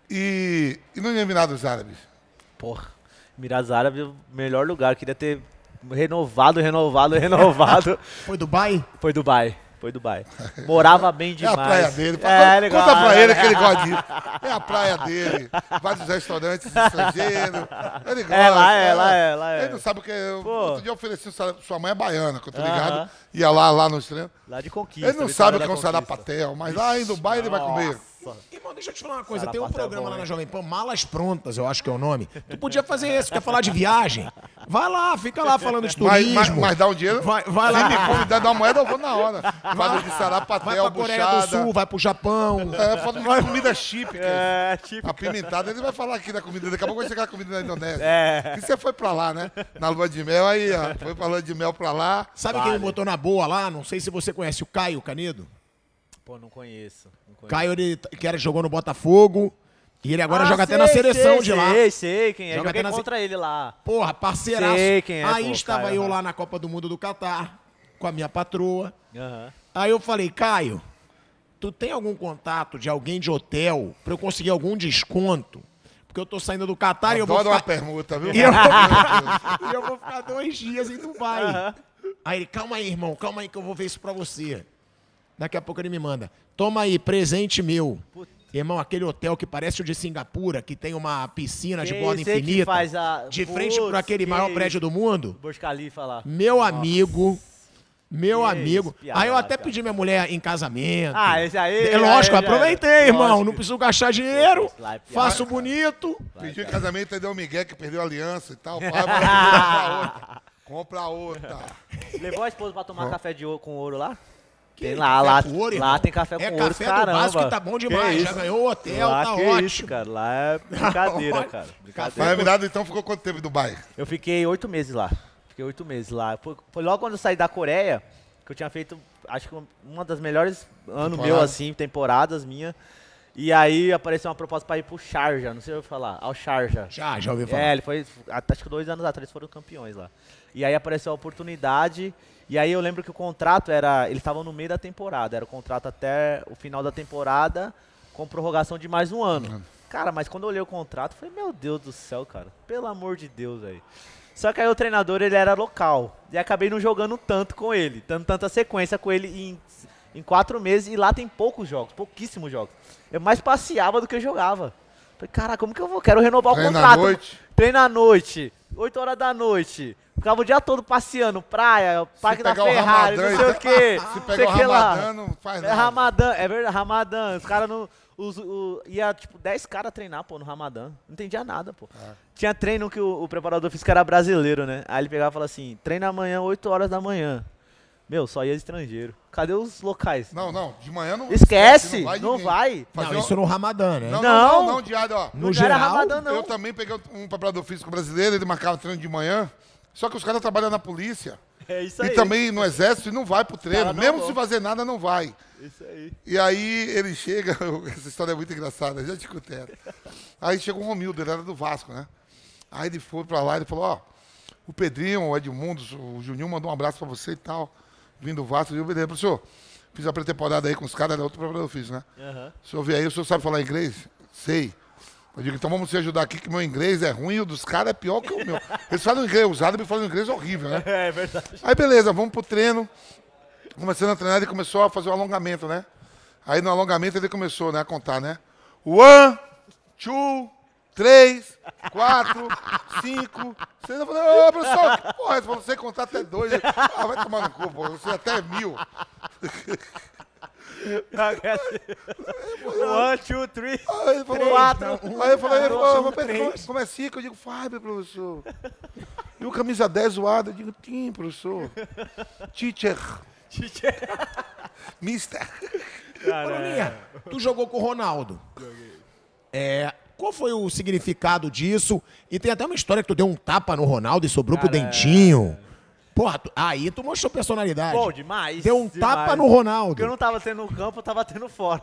E, e no Emirados Árabes? Porra, Emirados Árabes, o melhor lugar. Queria ter renovado, renovado, renovado. Foi Dubai? Foi Dubai. Foi Dubai. Morava bem É demais. a praia dele. É, ele Conta gosta, pra ele né? que ele gosta disso. É a praia dele. Vários restaurantes estrangeiros. Ele gosta. É, lá é, lá é, lá é. Ele não sabe o que é. Pô. Outro dia eu ofereci, sua mãe é baiana, que eu tô Aham. ligado. Ia lá, lá no extremo. Lá de Conquista. Ele não Vitória sabe o da que é um Conquista. sarapatel, mas lá em Dubai ele vai comer. Nossa. Irmão, deixa eu te falar uma coisa. Tem um Sarapatel programa bom, lá na hein? Jovem Pan, Malas Prontas, eu acho que é o nome. Tu podia fazer isso, quer falar de viagem? Vai lá, fica lá falando de Mas, turismo. mas, mas dá o dinheiro. Vai, vai Se me lá. convidar dar uma moeda, eu vou na hora. Vai de Vai sarapatel, pra Coreia do buchada. Sul, vai pro Japão. É, falando de comida típica. É, tipo. Apimentada, ele vai falar aqui da comida. Daqui a pouco vai chegar a comida da Indonésia. É. E você foi pra lá, né? Na lua de mel, aí, ó. Foi pra lua de mel pra lá. Sabe quem me botou na boa lá? Não sei se você conhece o Caio Canedo. Pô, não conheço. Não conheço. Caio, ele que era, jogou no Botafogo. E ele agora Ah, joga até sei, na seleção sei, de lá. Sei, sei quem é. Joga Joguei até na contra ele lá. Porra, parceiraço. Sei quem é, Aí pô, estava Caio, eu aham. lá na Copa do Mundo do Catar, com a minha patroa. Aham. Aí eu falei, Caio, tu tem algum contato de alguém de hotel pra eu conseguir algum desconto? Porque eu tô saindo do Catar e eu vou Adoro uma ficar... permuta, viu? E eu, vou... e eu vou ficar dois dias em Dubai. Aham. Aí ele, calma aí, irmão, calma aí que eu vou ver isso pra você. Daqui a pouco ele me manda, toma aí, presente meu. Irmão, aquele hotel que parece o de Singapura, que tem uma piscina de Que borda esse aí que infinita, faz a- de Putz, frente para aquele que maior isso. prédio do mundo. Burj Khalifa lá. Meu amigo, meu Que amigo. isso, piada, aí eu até piada. pedi minha mulher em casamento. Ah, esse aí. É lógico, aí já aproveitei, era. irmão. Lógico. Não preciso gastar dinheiro. Putz, lá é piada. Faço bonito. Pediu em casamento, aí deu o Miguel que perdeu a aliança e tal. Pai, vai comprar outra. Compra outra. Levou a esposa pra tomar café de ouro, com ouro lá? Que Tem lá, café lá, com ouro, lá irmão? tem café É com ouro, café do caramba. básico que tá bom demais. Que Já isso? ganhou o hotel, Lá, tá que ótimo. isso, cara. Lá é brincadeira, cara. Brincadeira. Mas a Mirada, então, ficou quanto tempo em Dubai? Eu fiquei oito meses lá. Fiquei oito meses lá. Foi, foi logo quando eu saí da Coreia, que eu tinha feito, acho que uma das melhores anos Temporada. meu, assim, temporadas minha. E aí apareceu uma proposta pra ir pro Sharjah, não sei o que falar, ao Sharjah. Já, já ouvi falar. É, ele foi, acho que dois anos atrás eles foram campeões lá. E aí apareceu a oportunidade, e aí eu lembro que o contrato era, eles estavam no meio da temporada, era o contrato até o final da temporada, com prorrogação de mais um ano. Cara, mas quando eu olhei o contrato, eu falei, meu Deus do céu, cara, pelo amor de Deus, aí. Só que aí o treinador, ele era local, e acabei não jogando tanto com ele, dando tanta sequência com ele em, em quatro meses, e lá tem poucos jogos, pouquíssimos jogos. Eu mais passeava do que jogava. Falei, cara, como que eu vou? Quero renovar o Treina à contrato. noite. Treina à noite, oito horas da noite. Ficava o dia todo passeando, praia, parque da pegar o Ferrari, Ramadã não sei e- o quê. Se não pegar sei o o que lá. Ramadã, não faz É nada. Ramadã, é verdade, Ramadã. Os caras não. Os, o, ia, tipo, dez caras treinar, pô, no Ramadã. Não entendia nada, pô. É. Tinha treino que o, o preparador físico era brasileiro, né? Aí ele pegava e falava assim: treina amanhã, oito horas da manhã. Meu, só ia estrangeiro. Cadê os locais? Não, não, de manhã não Esquece, não ninguém. vai. Fazer Não, um- isso no Ramadã, né? Não, não, Não. não, não, diário, ó. No não geral, era Ramadã, não. Eu também peguei um preparador físico brasileiro, ele marcava treino de manhã, só que os caras trabalham na polícia. É isso E aí. também no exército e não vai pro treino. Cara, não Mesmo vão. se fazer nada, não vai. Isso aí. E aí ele chega, essa história é muito engraçada, já te contei. Aí chegou o Romildo, ele era do Vasco, né? Aí ele foi pra lá e falou, ó, o Pedrinho, o Edmundo, o Juninho mandou um abraço pra você e tal, vindo do Vasco. E eu falei, professor, fiz a pré-temporada aí com os caras, era outro preparador físico, né? Aham. O senhor vê aí, o senhor sabe falar inglês? Sei. Eu digo, então vamos se ajudar aqui, que meu inglês é ruim e o dos caras é pior que o meu. Eles falam inglês, os árabes falam inglês horrível, né? É verdade. Aí beleza, vamos pro treino. Começando a treinar, ele começou a fazer o alongamento, né? Aí no alongamento ele começou, né, a contar, né? One, two, três, quatro, cinco, seis. Eu falei, ô professor, que porra, é essa? Você contar até dois. Ele, ah, vai tomar no cu, pô, você até mil. One, two, three. Aí ele falou, Quatro. Aí eu falei, ele falou, São mas pera, três. como, como é cinco? Eu digo, five, professor. E o camisa dez zoado, eu digo, tim, professor. Teacher. Mister. Bruninha, tu jogou com o Ronaldo. É, qual foi o significado disso? E tem até uma história que tu deu um tapa no Ronaldo e sobrou pro Cara, dentinho. Porra, tu- aí tu mostrou personalidade. Pô, demais. Deu um demais. tapa no Ronaldo. Porque eu não tava tendo no campo, eu tava tendo fora.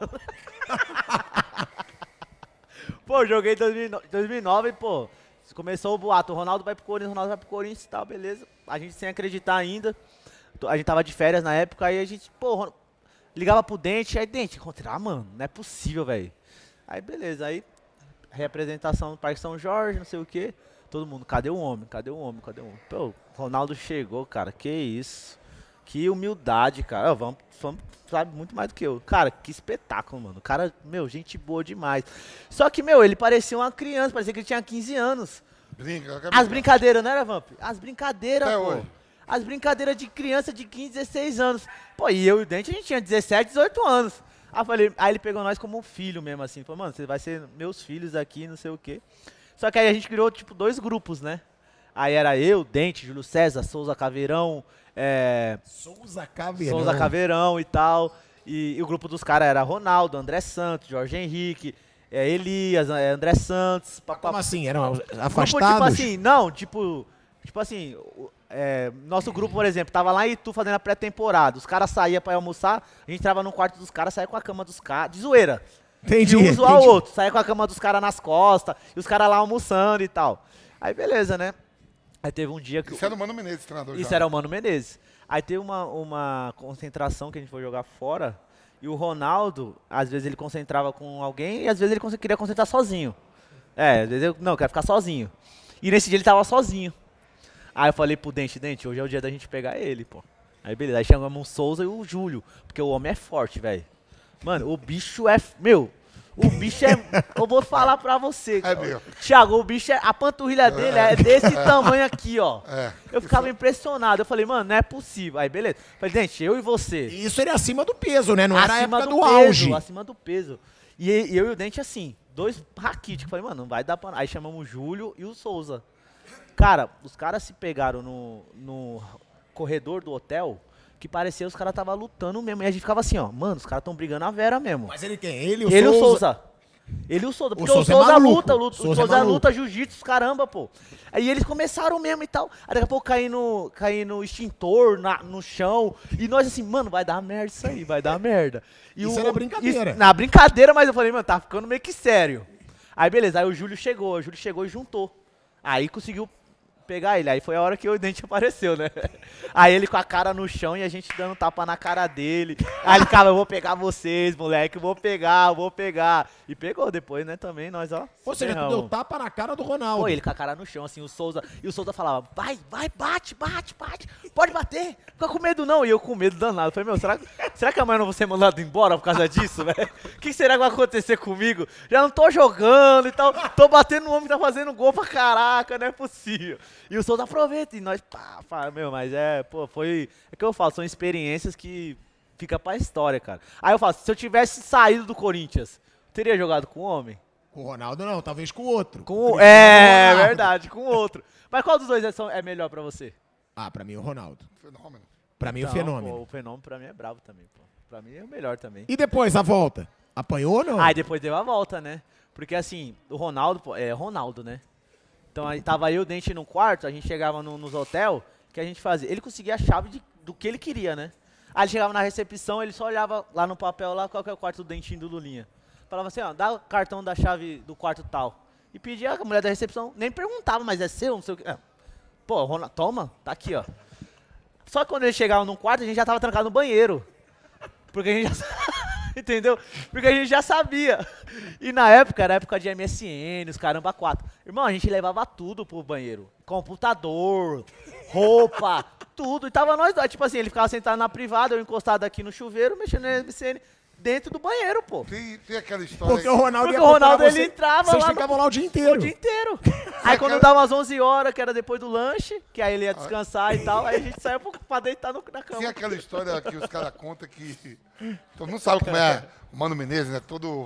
Pô, joguei em dois mil e nove, dois mil e nove, pô. Começou o boato, o Ronaldo vai pro Corinthians, o Ronaldo vai pro Corinthians e tal, beleza. A gente sem acreditar ainda. A gente tava de férias na época, aí a gente, pô, Ron- ligava pro Dente, aí Dente, ah, mano, não é possível, velho. Aí beleza, aí representação no Parque São Jorge, não sei o quê. Todo mundo, cadê o homem? Cadê o homem? Cadê o homem? Pô, Ronaldo chegou, cara, que isso. Que humildade, cara. Ó, vamos, vamos, sabe muito mais do que eu. Cara, que espetáculo, mano. O cara, meu, gente boa demais. Só que, meu, ele parecia uma criança, parecia que ele tinha quinze anos. Brinca, quer As brincar. brincadeiras, não era, Vamp? As brincadeiras, Até pô. hoje. As brincadeiras de criança de quinze, dezesseis anos. Pô, e eu e o Dente, a gente tinha dezessete, dezoito anos. Aí, eu falei, aí ele pegou nós como um filho mesmo, assim. Falou, mano, você vai ser meus filhos aqui, não sei o quê. Só que aí a gente criou, tipo, dois grupos, né? Aí era eu, Dente, Júlio César, Souza Caveirão, é... Souza Caveirão. Souza Caveirão e tal. E, e o grupo dos caras era Ronaldo, André Santos, Jorge Henrique, é, Elias, é, André Santos. Mas como assim? Eram Grupo, afastados? tipo assim, não, tipo, tipo assim, o- é, nosso grupo, por exemplo, tava lá em Itu fazendo a pré-temporada. Os caras saíam pra ir almoçar, a gente entrava no quarto dos caras, saía com a cama dos caras, de zoeira. Entendi, De um zoar o entendi. outro, saía com a cama dos caras nas costas, e os caras lá almoçando e tal. Aí beleza, né? Aí teve um dia que... Isso era o Mano Menezes, treinador. Isso já. era o Mano Menezes. Aí teve uma, uma concentração que a gente foi jogar fora. E o Ronaldo, às vezes ele concentrava com alguém e às vezes ele conce- queria concentrar sozinho. É, às vezes eu, não, eu quero ficar sozinho. E nesse dia ele tava sozinho. Aí eu falei pro Dente, Dente, hoje é o dia da gente pegar ele, pô. Aí beleza, aí chamamos o Souza e o Júlio. Porque o homem é forte, velho. Mano, o bicho é... f- Meu, o bicho é... Eu vou falar pra você. É mesmo. Thiago, o bicho é... A panturrilha dele é desse tamanho aqui, ó. É. Eu ficava impressionado. Eu falei, mano, não é possível. Aí, beleza. Falei, Dente, eu e você. E isso era acima do peso, né? Não era a acima época do, do, peso, auge. acima do peso. E, e eu e o Dente, assim, dois raquíticos. Falei, mano, não vai dar pra... Aí chamamos o Júlio e o Souza. Cara, os caras se pegaram no, no corredor do hotel, que parecia os caras estavam lutando mesmo. E a gente ficava assim, ó, mano, os caras estão brigando a vera mesmo. Mas ele quem? Ele e o Ele e o Souza. Souza. Ele e o Souza. Porque o Souza é Souza, maluco. luta, luta, Souza o é Souza maluco. luta jiu-jitsu, caramba, pô. Aí eles começaram mesmo e tal. Aí daqui a pouco caí no, caí no extintor, na, no chão. E nós assim, mano, vai dar merda isso aí, vai dar merda. E Isso o- era brincadeira. isso- na brincadeira, mas eu falei, mano, tá ficando meio que sério. Aí beleza, aí o Júlio chegou, o Júlio chegou e juntou. Aí conseguiu pegar ele. Aí foi a hora que o Dente apareceu, né? Aí ele com a cara no chão e a gente dando tapa na cara dele. Aí ele, cara, eu vou pegar vocês, moleque, eu vou pegar, eu vou pegar. E pegou depois, né, também, nós, ó. Ou seja, tu ferramos. deu tapa na cara do Ronaldo. Pô, ele com a cara no chão, assim, o Souza. E o Souza falava, vai, vai, bate, bate, bate. Pode bater. Fica com medo não. E eu com medo danado. Falei, meu, será, será que amanhã eu não vou ser mandado embora por causa disso, velho? O que será que vai acontecer comigo? Já não tô jogando e tal. Tô batendo no homem que tá fazendo gol pra caraca, não é possível. E o Souza aproveita. E nós, pá, pá, meu, mas é, pô, foi. É que eu falo, são experiências que fica pra história, cara. Aí eu falo, se eu tivesse saído do Corinthians, teria jogado com o homem? Com o Ronaldo não, talvez com o outro. Com o... Cristiano É, Ronaldo. verdade, com o outro. Mas qual dos dois é, são- é melhor pra você? Ah, pra mim o Ronaldo. Fenômeno. Pra mim o Então, fenômeno. pô, o fenômeno pra mim é bravo também, pô. Pra mim é o melhor também. E depois, a volta? Apanhou ou não? Aí depois deu a volta, né? Porque assim, o Ronaldo, pô, é Ronaldo, né? Então aí tava eu, o Dente no quarto, a gente chegava no- nos hotel, que a gente fazia. Ele conseguia a chave de- do que ele queria, né? Aí ele chegava na recepção, ele só olhava lá no papel, lá qual que é o quarto do Dentinho do Lulinha. Falava assim, ó, dá o cartão da chave do quarto tal. E pedia a mulher da recepção, nem perguntava, mas é seu, não sei o que. É. Pô, Ronaldo, toma, tá aqui, ó. Só que quando ele chegava no quarto, a gente já tava trancado no banheiro. Porque a gente já... Entendeu? Porque a gente já sabia. E na época, era época de M S N, os caramba quatro. Irmão, a gente levava tudo pro banheiro. Computador, roupa, tudo. E tava nós dois. Tipo assim, ele ficava sentado na privada, eu encostado aqui no chuveiro, mexendo no M S N dentro do banheiro, pô. Tem, tem aquela história. Porque o Ronaldo Porque ia o Ronaldo, procurar ele você. entrava Vocês lá no- ficavam lá o dia inteiro. O dia inteiro. Aí quando dava umas onze horas, que era depois do lanche, que aí ele ia descansar e tal, aí a gente saia pro- pra deitar no, na Tem cama. aquela história que os caras contam que. Todo mundo sabe como é o Mano Menezes, né? Todo.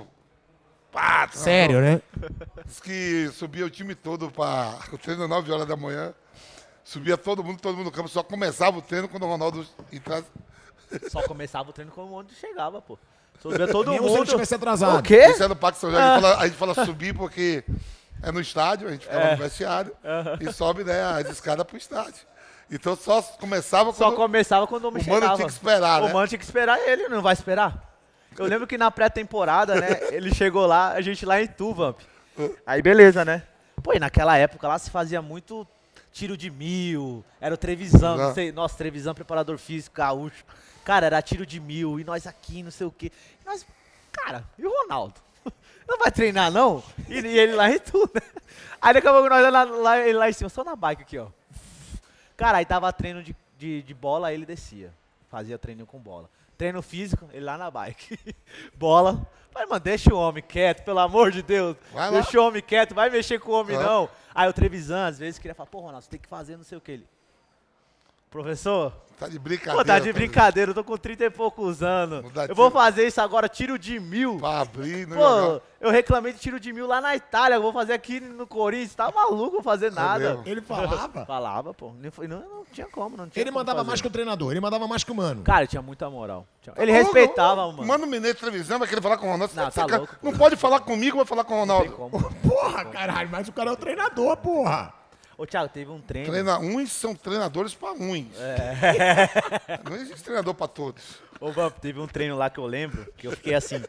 Pá, Sério, né? Diz que subia o time todo para o treino nove horas da manhã. Subia todo mundo, todo mundo no campo. Só começava o treino quando o Ronaldo entrasse. Só começava o treino quando o mundo chegava, pô. Subia todo Mesmo se mundo. ele tivesse atrasado. O quê? Isso é no Parque São Jorge. A gente fala- a gente fala subir porque é no estádio, a gente ficava no vestiário e sobe, né, as escadas pro estádio. Então só começava Só quando começava quando o homem o mano chegava. tinha que esperar, O né? mano tinha que esperar ele, não vai esperar. Eu lembro que na pré-temporada, né, ele chegou lá, a gente lá em Tu, Vamp. Aí beleza, né? Pô, e naquela época lá se fazia muito tiro de mil, era o Trevisan, não sei, nossa, Trevisan, preparador físico, gaúcho. Cara, era tiro de mil, e nós aqui, não sei o quê. E nós, cara, e o Ronaldo? Não vai treinar, não? E, e ele lá em Tu, né? Aí daqui a pouco nós lá, lá, ele lá em cima, só na bike aqui, ó. Cara, aí tava treino de, de, de bola, aí ele descia. Fazia treino com bola. Treino físico, ele lá na bike. Bola. Falei, mano, deixa o homem quieto, pelo amor de Deus. Vai deixa lá. o homem quieto, vai mexer com o homem, Ah. não. Aí o Trevisan, às vezes, queria falar, pô, Ronaldo, você tem que fazer não sei o que. Ele, professor, Tá de brincadeira. pô, tá de Trevisan. brincadeira, eu tô com trinta e poucos anos. Não dá Eu vou tiro. fazer isso agora, tiro de mil. Pra abrir, não jogar. Pô, eu reclamei de tiro de mil lá na Itália, eu vou fazer aqui no Corinthians. Tá maluco, vou fazer nada. mesmo? Ele falava? Falava, pô. Não, foi- não, não tinha como, não tinha Ele como mandava fazer. mais que o treinador, ele mandava mais que o mano. Cara, ele tinha muita moral. Tinha- Ele Tá respeitava, louco? mano. Mano Mineiro de televisão vai querer falar com o Ronaldo. Não, Você- tá você- louco, Não pô. pode falar comigo, vai falar com o Não tem Ronaldo. como. Porra, caralho, mas o cara é o treinador, porra. Ô, Thiago, teve um treino. Treina uns são treinadores pra uns. É. Não existe treinador pra todos. Ô, Vamp, teve um treino lá que eu lembro, que eu fiquei assim.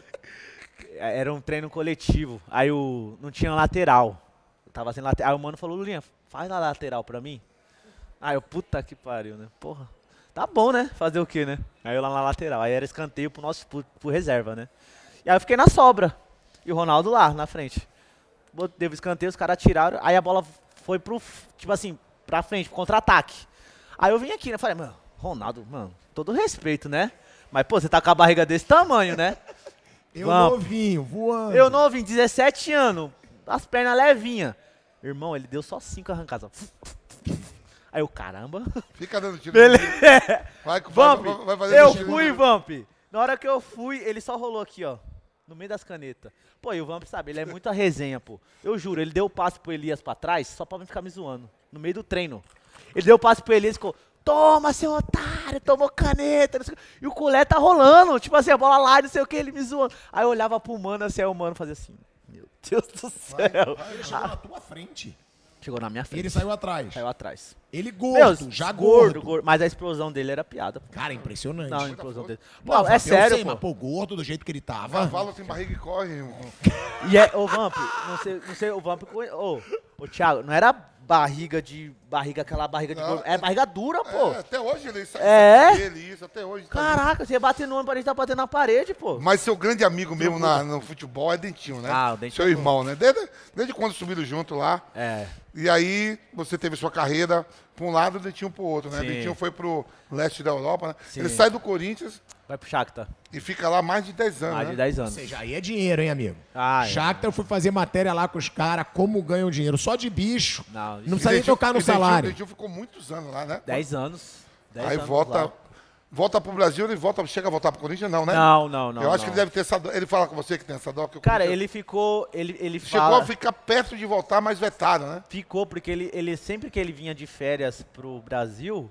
Era um treino coletivo. Aí o, não tinha lateral. Eu tava sem lateral. Aí o mano falou, Lulinha, faz na lateral pra mim. Aí eu, puta que pariu, né? Porra. Tá bom, né? Fazer o quê, né? Aí eu lá na lateral. Aí era escanteio pro nosso pro, pro reserva, né? E aí eu fiquei na sobra. E o Ronaldo lá, na frente. Deu escanteio, os caras tiraram. Aí a bola foi pro, tipo assim, pra frente, pro contra-ataque. Aí eu vim aqui, né? Falei, mano, Ronaldo, mano, todo respeito, né? Mas, pô, você tá com a barriga desse tamanho, né? Eu Vamos. novinho, voando. Eu novinho, dezessete anos, as pernas levinhas. Irmão, ele deu só cinco arrancadas. ó. Aí eu, caramba. Fica dando tiro. Beleza. Vai, vai, Vamp, vai, vai fazer eu tiro. fui, Vamp. Na hora que eu fui, ele só rolou aqui, ó. No meio das canetas. Pô, e o Vamp, sabe, ele é muita resenha, pô. Eu juro, ele deu o passe pro Elias pra trás só pra me ficar me zoando. No meio do treino. Ele deu o passe pro Elias e ficou, toma, seu otário, tomou caneta. Não sei o quê. E o colé tá rolando. Tipo assim, a bola lá, não sei o que, ele me zoando. Aí eu olhava pro mano, assim, aí o mano fazia assim. Meu Deus do céu. Ele chegou na tua frente. Chegou na minha E frente. ele saiu atrás. Saiu atrás. Ele Meu, gordo, já gordo. gordo. Mas a explosão dele era piada, pô. Cara, impressionante. Não, a explosão dele. Pô, Não, é eu sério, sei, pô. mas pô, gordo do jeito que ele tava. Cavalo tem barriga e corre, irmão. E é, ô Vamp, não sei, não sei, o Vamp, ô, ô Thiago, não era barriga de, barriga, aquela barriga de, Não, gordo, é barriga dura, pô. É, até hoje ele isso, É? isso dele, isso, até hoje. tá Caraca, você ia bater no homem, parece que tá batendo na parede, pô. Mas seu grande amigo mesmo na- no futebol é Dentinho, né? Ah, o Dentinho. Seu irmão, né? Desde, desde quando subiram junto lá. É, E aí você teve sua carreira pra um lado e o Dentinho pro outro, né? Sim. Dentinho foi pro leste da Europa, né? Sim. Ele sai do Corinthians vai pro Shakhtar, e fica lá mais de dez anos, mais né? de dez Ou anos. seja, aí é dinheiro, hein, amigo? Ah, é. Shakhtar, eu fui fazer matéria lá com os caras, como ganham dinheiro. Só de bicho. Não, Não isso- precisa nem Dentinho- tocar no e Dentinho- salário. Dentinho ficou muitos anos lá, né? dez anos. dez Aí anos volta, lá. volta pro Brasil, ele volta, chega a voltar pro Corinthians, não, né? Não, não, não. Eu acho não. que ele deve ter essa dó. Ele fala com você que tem essa dó. Que o Cara, Corinthians ele ficou, ele, ele chegou fala... a ficar perto de voltar, mas vetado, né? Ficou, porque ele, ele sempre que ele vinha de férias pro Brasil,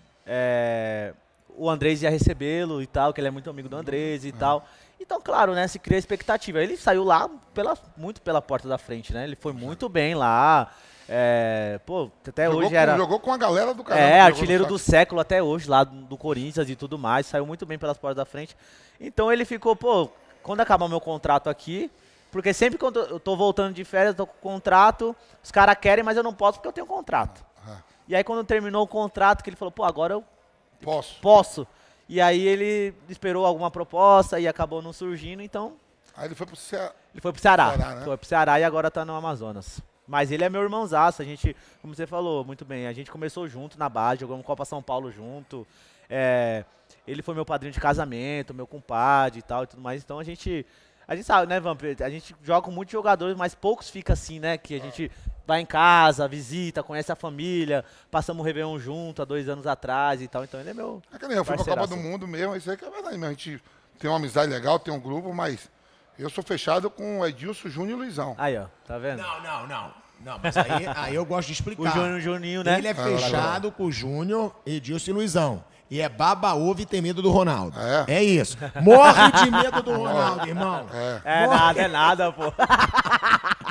é, o Andrés ia recebê-lo e tal, que ele é muito amigo do Andrés e tal. Então, claro, né, se cria expectativa. Ele saiu lá pela, muito pela porta da frente, né? Ele foi muito bem lá. É, pô, até jogou, hoje com, era... jogou com a galera do caramba. É, que jogou artilheiro no do Shakhtar. século até hoje, lá do, do Corinthians e tudo mais. Saiu muito bem pelas portas da frente. Então ele ficou, pô, quando acabar meu contrato aqui, porque sempre quando eu tô voltando de férias, eu tô com contrato, os caras querem, mas eu não posso porque eu tenho contrato. Ah, E aí quando terminou o contrato, que ele falou, pô, agora eu posso. posso. E aí ele esperou alguma proposta e acabou não surgindo, então Aí ele foi pro Ceará. ele foi pro Ceará. Ceará, né? Foi pro Ceará e agora tá no Amazonas. Mas ele é meu irmãozaço, a gente, como você falou, muito bem, a gente começou junto na base, jogamos Copa São Paulo junto. É, ele foi meu padrinho de casamento, meu compadre e tal e tudo mais. Então a gente, a gente sabe, né, Vamp? A gente joga com muitos jogadores, mas poucos fica assim, né? Que a gente vai em casa, visita, conhece a família, passamos o Réveillon junto há dois anos atrás e tal. Então ele é meu. É que nem eu fui pra Copa parceiraço. do Mundo mesmo, isso aí que é verdade mesmo. A gente tem uma amizade legal, tem um grupo, mas eu sou fechado com o Edilson, Júnior e Luizão. Aí, ó, tá vendo? Não, não, não. Não, mas aí, aí eu gosto de explicar. O Júnior, Juninho, né? Ele é fechado com o Júnior, Edilson e Luizão. E é baba ovo e tem medo do Ronaldo. É? É isso. Morre de medo do Ronaldo, irmão. É. É Morre. nada, é nada, pô.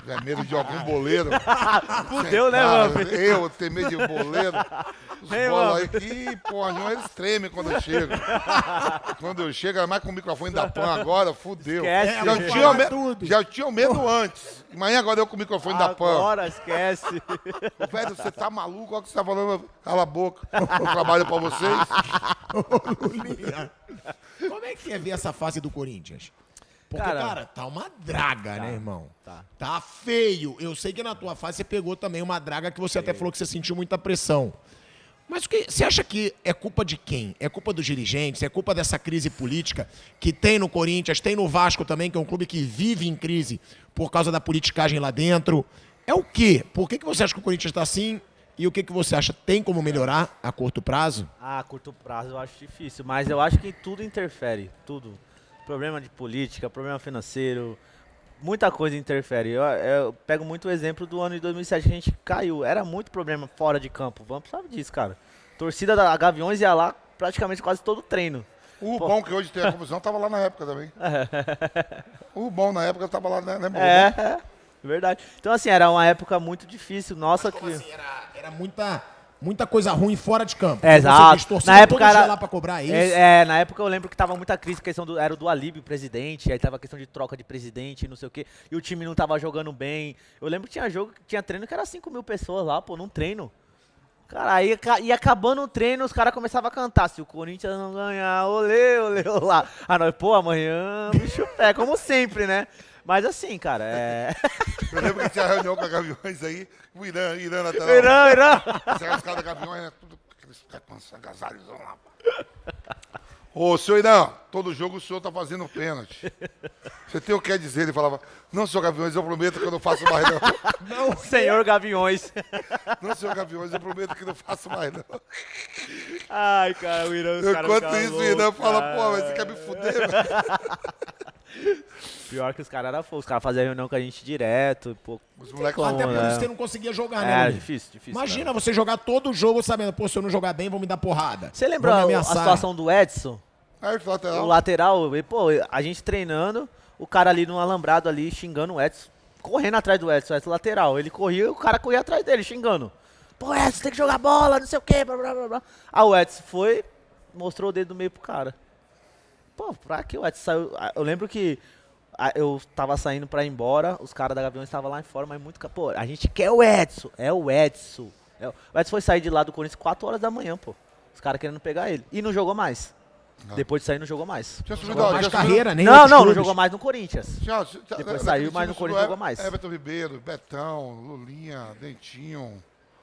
tiver medo de algum boleiro. Fudeu, né, cara, mano? Eu ter medo de boleiro. Os Ei, bolas aí que, porra, eles tremem quando eu chego. Quando eu chego, ainda mais com o microfone da Pan agora, fudeu. Esquece. Já É, tinha, fala me... tudo. Já tinha medo antes. Mas agora eu com o microfone da Pan. Agora esquece. Velho, você tá maluco? Olha o que você tá falando. Cala a boca. Eu trabalho pra vocês. Ô, Lulinha, como é que é ver essa fase do Corinthians? Porque, Cara, cara, tá uma draga, tá, né, irmão? tá. Tá feio. Eu sei que na tua fase você pegou também uma draga que você até falou que você sentiu muita pressão. Mas o que, você acha que é culpa de quem? É culpa dos dirigentes? É culpa dessa crise política que tem no Corinthians, tem no Vasco também, que é um clube que vive em crise por causa da politicagem lá dentro? É o quê? Por que, que você acha que o Corinthians tá assim? E o que, que você acha? Tem como melhorar a curto prazo? Ah, a curto prazo eu acho difícil, mas eu acho que tudo interfere, tudo. Problema de política, problema financeiro, muita coisa interfere. Eu, eu pego muito o exemplo do ano de dois mil e sete que a gente caiu. Era muito problema fora de campo. Vamos sabe disso, cara. Torcida da Gaviões ia lá praticamente quase todo treino. O Pô. bom que hoje tem a confusão tava lá na época também. O bom na época tava lá, né? Lembra? É, é, verdade. Então assim, era uma época muito difícil. Nossa, Como que... assim? Era, era muita, muita coisa ruim fora de campo. É, Você exato. diz, torcida Na época todo dia era lá pra cobrar isso. É, é, na época eu lembro que tava muita crise, questão do era o do Alíbio, presidente, aí tava a questão de troca de presidente, não sei o quê, e o time não tava jogando bem. Eu lembro que tinha jogo, tinha treino que era cinco mil pessoas lá, pô, num treino. Cara, aí ia acabando o treino, os caras começavam a cantar. Se o Corinthians não ganhar, olê, olê, olá. Ah, nós, pô, amanhã, bicho pé, como sempre, né? Mas assim, cara, é... Eu lembro que tinha reunião com a Gaviões aí, o Irã, Irã na tela. Irã, Irã. Os caras da Gaviões, né? Tudo aqueles caras com esse agasalhozão lá. Ô, senhor Irã, todo jogo o senhor tá fazendo pênalti. Você tem o que dizer? Ele falava, não, senhor Gaviões, eu prometo que eu não faço mais não. Não, senhor Gaviões. Não, senhor Gaviões, eu prometo que não faço mais não. Ai, cara, o Irã, os caras Enquanto ficavam isso, o Irã loucos, fala, cara. pô, mas você quer me fuder, velho? Pior que os caras eram fofos, os caras faziam reunião com a gente direto, pô. Os moleques como, Até por né? isso você não conseguia jogar, né? É, Lulinha? difícil, difícil. Imagina cara. você jogar todo o jogo sabendo, pô, se eu não jogar bem, vão me dar porrada. Você lembra Vão me a, a ameaçar. situação do Edson? Aí, lateral. O lateral, e, pô, a gente treinando, o cara ali no alambrado ali xingando o Edson, correndo atrás do Edson, o Edson lateral. Ele corria e o cara corria atrás dele, xingando. Pô, Edson, tem que jogar bola, não sei o quê, blá, blá, blá, blá. Aí o Edson foi, mostrou o dedo do meio pro cara. Pô, pra que o Edson saiu? Eu lembro que eu tava saindo pra ir embora, os caras da Gaviões estavam lá em fora, mas muito... Pô, a gente quer o Edson, é o Edson. É o... o Edson foi sair de lá do Corinthians quatro horas da manhã, pô. Os caras querendo pegar ele. E não jogou mais. Ah. Depois de sair, não jogou mais. Tinha subido, Jogou ó, mais tinha subido- carreira, nem Não, outros não, não clubes. jogou mais no Corinthians. Tinha, tinha, Depois naquele saiu, time mas no subiu Corinthians jogou Ever- mais. Everton Ribeiro, Betão, Lulinha, Dentinho,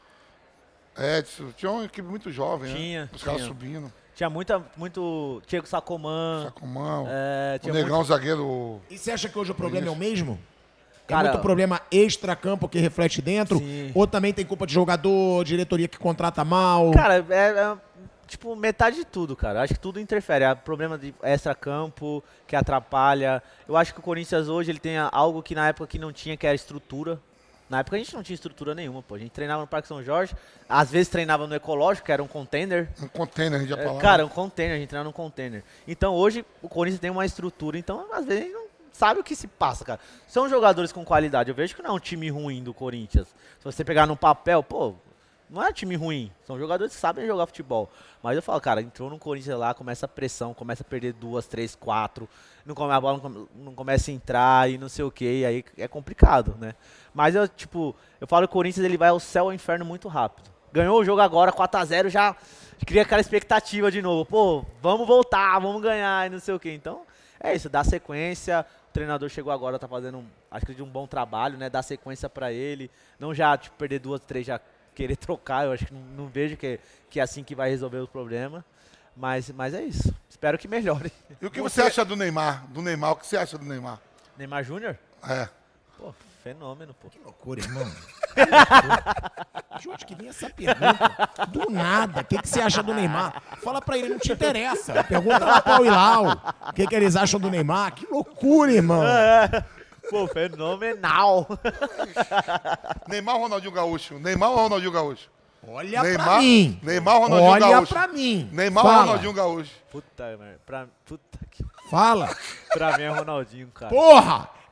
Edson. Tinha uma equipe muito jovem, Tinha, né? Os caras tinha. subindo. Tinha muita, muito... Diego Sacomã. Sacomão. É, O tinha Negão, muito... zagueiro. E você acha que hoje o problema é o mesmo? Cara, é muito problema extra-campo que reflete dentro? Sim. Ou também tem culpa de jogador, diretoria que contrata mal? Cara, é, é, tipo metade de tudo, cara. Acho que tudo interfere. É problema de extra-campo, que atrapalha. Eu acho que o Corinthians hoje ele tem algo que na época que não tinha, que era estrutura. Na época a gente não tinha estrutura nenhuma, pô. A gente treinava no Parque São Jorge, às vezes treinava no Ecológico, que era um container. Um container, a gente ia É, falar. cara, um container, a gente treinava num container. Então hoje o Corinthians tem uma estrutura, então às vezes a gente não sabe o que se passa, cara. São jogadores com qualidade. Eu vejo que não é um time ruim do Corinthians. Se você pegar no papel, pô, não é um time ruim. São jogadores que sabem jogar futebol. Mas eu falo, cara, entrou no Corinthians lá, começa a pressão, começa a perder duas, três, quatro. Não come, a bola não, come, não começa a entrar e não sei o que. E aí é complicado, né? Mas eu, tipo, eu falo que o Corinthians ele vai ao céu e ao inferno muito rápido. Ganhou o jogo agora, quatro a zero, já cria aquela expectativa de novo. Pô, vamos voltar, vamos ganhar e não sei o que. Então, é isso, dá sequência. O treinador chegou agora, tá fazendo, acho que de um bom trabalho, né? Dá sequência pra ele. Não já, tipo, perder duas, três, já querer trocar. Eu acho que não, não vejo que, que é assim que vai resolver o problema. Mas, mas é isso. Espero que melhore. E o que você acha do Neymar? Do Neymar, o que você acha do Neymar? Neymar Júnior? É. Pô, fenômeno, pô. Que loucura, irmão. Que loucura. De onde que vem essa pergunta? Do nada. O que, que você acha do Neymar? Fala pra ele, não te interessa. Pergunta lá pra o Ilau. O que, que eles acham do Neymar? Que loucura, irmão. É. Pô, fenomenal. Neymar ou Ronaldinho Gaúcho? Neymar ou Ronaldinho Gaúcho? Olha Neymar, pra mim. Neymar ou Ronaldinho Olha Gaúcho? pra mim. Neymar ou Fala. Ronaldinho Gaúcho? Puta, mano. Pra, puta que... Fala. pra mim é Ronaldinho, cara. Porra!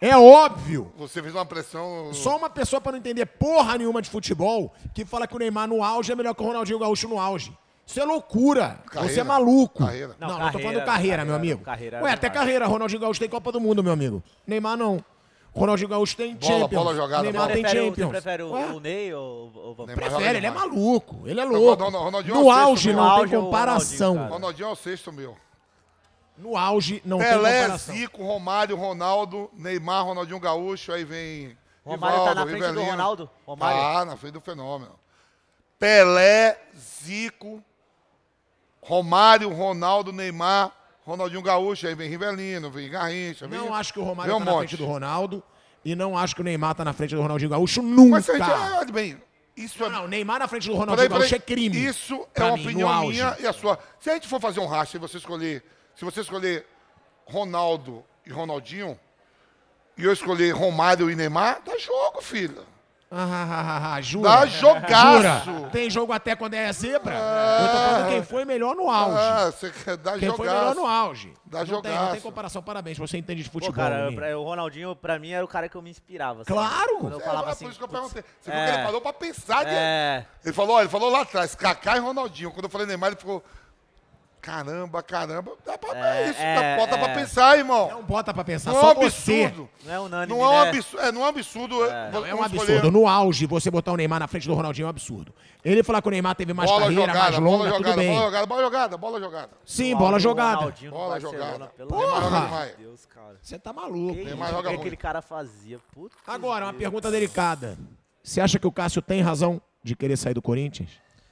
É óbvio. Você fez uma pressão... Só uma pessoa pra não entender porra nenhuma de futebol que fala que o Neymar no auge é melhor que o Ronaldinho Gaúcho no auge. Isso é loucura. Carreira. Você é maluco. Carreira. Não, Não, não, eu tô falando carreira, carreira, carreira, meu amigo. carreira Ué, é até verdade. carreira. Ronaldinho Gaúcho tem Copa do Mundo, meu amigo. Neymar não. Ronaldinho Gaúcho tem Bola, Champions. bola jogada, Neymar bola. tem Prefere, o- Champions. você prefere o, Ué? o Ney ou ou o Vampeta? Neymar Prefere, ele é demais. maluco. Ele é Não, louco. não, não, Ronaldinho é No o sexto, auge meu. não No tem auge é o comparação. Ronaldinho, cara. Ronaldinho é o sexto meu. No auge não tem Pelé, comparação. Zico, Romário, Ronaldo, Neymar, Ronaldinho Gaúcho, aí vem Romário tá Rivaldo, na frente do Rivelino. Ronaldo? Romário? Tá, na frente do fenômeno. Pelé, Zico, Romário, Ronaldo, Neymar, Ronaldinho Gaúcho, aí vem Rivelino, vem Garrincha. Vem, Não acho que o Romário vem tá um na monte. frente do Ronaldo. E não acho que o Neymar tá na frente do Ronaldinho Gaúcho nunca. Mas se a gente, olha bem, isso Não, é... não, Neymar na frente do Peraí, Ronaldinho peraí. Gaúcho é crime. Isso é Pra uma mim, no opinião auge. minha e a sua. Se a gente for fazer um racha e você escolher, se você escolher Ronaldo e Ronaldinho, e eu escolher Romário e Neymar, dá jogo, filho. Ah, ah, ah, ah, jura? Dá jogaço. Jura? Tem jogo até quando é zebra? Eu tô falando quem foi melhor no auge. Ah, você quer dar quem foi melhor jogaço. no auge. Dá não, tem, não tem jogaço. comparação, parabéns. Você entende de Pô, futebol. cara, menino. pra- o Ronaldinho, pra mim, era o cara que eu me inspirava. sabe? Claro. Quando eu É, falava é assim, por isso que eu putz, perguntei. Você é. viu que ele parou pra pensar. de- É, Ele falou, olha, ele falou lá atrás, Kaká e Ronaldinho. Quando eu falei Neymar, ele ficou, caramba, caramba. Dá pra É, é, isso, é, dá, bota é. pra pensar, irmão. Não bota pra pensar, Não é só um você. absurdo. não é unânime, Não é um né? absurdo. É, não é um absurdo. É. Não, é um vamos absurdo. escolher No auge, você botar o Neymar na frente do Ronaldinho é um absurdo. Ele falar que o Neymar teve mais Bola carreira, jogada, mais longa, bola tudo jogada, bem. bola jogada, bola jogada, bola jogada. Sim, O bola Ronaldo- jogada. Ronaldinho no Bola Barcelona, jogada. pelo Porra! amor joga de demais. Deus, cara. Você tá maluco. Que Neymar isso joga que muito. aquele cara fazia? Putz, Agora, uma Deus. pergunta delicada. Você acha que o Cássio tem razão de querer sair do Corinthians?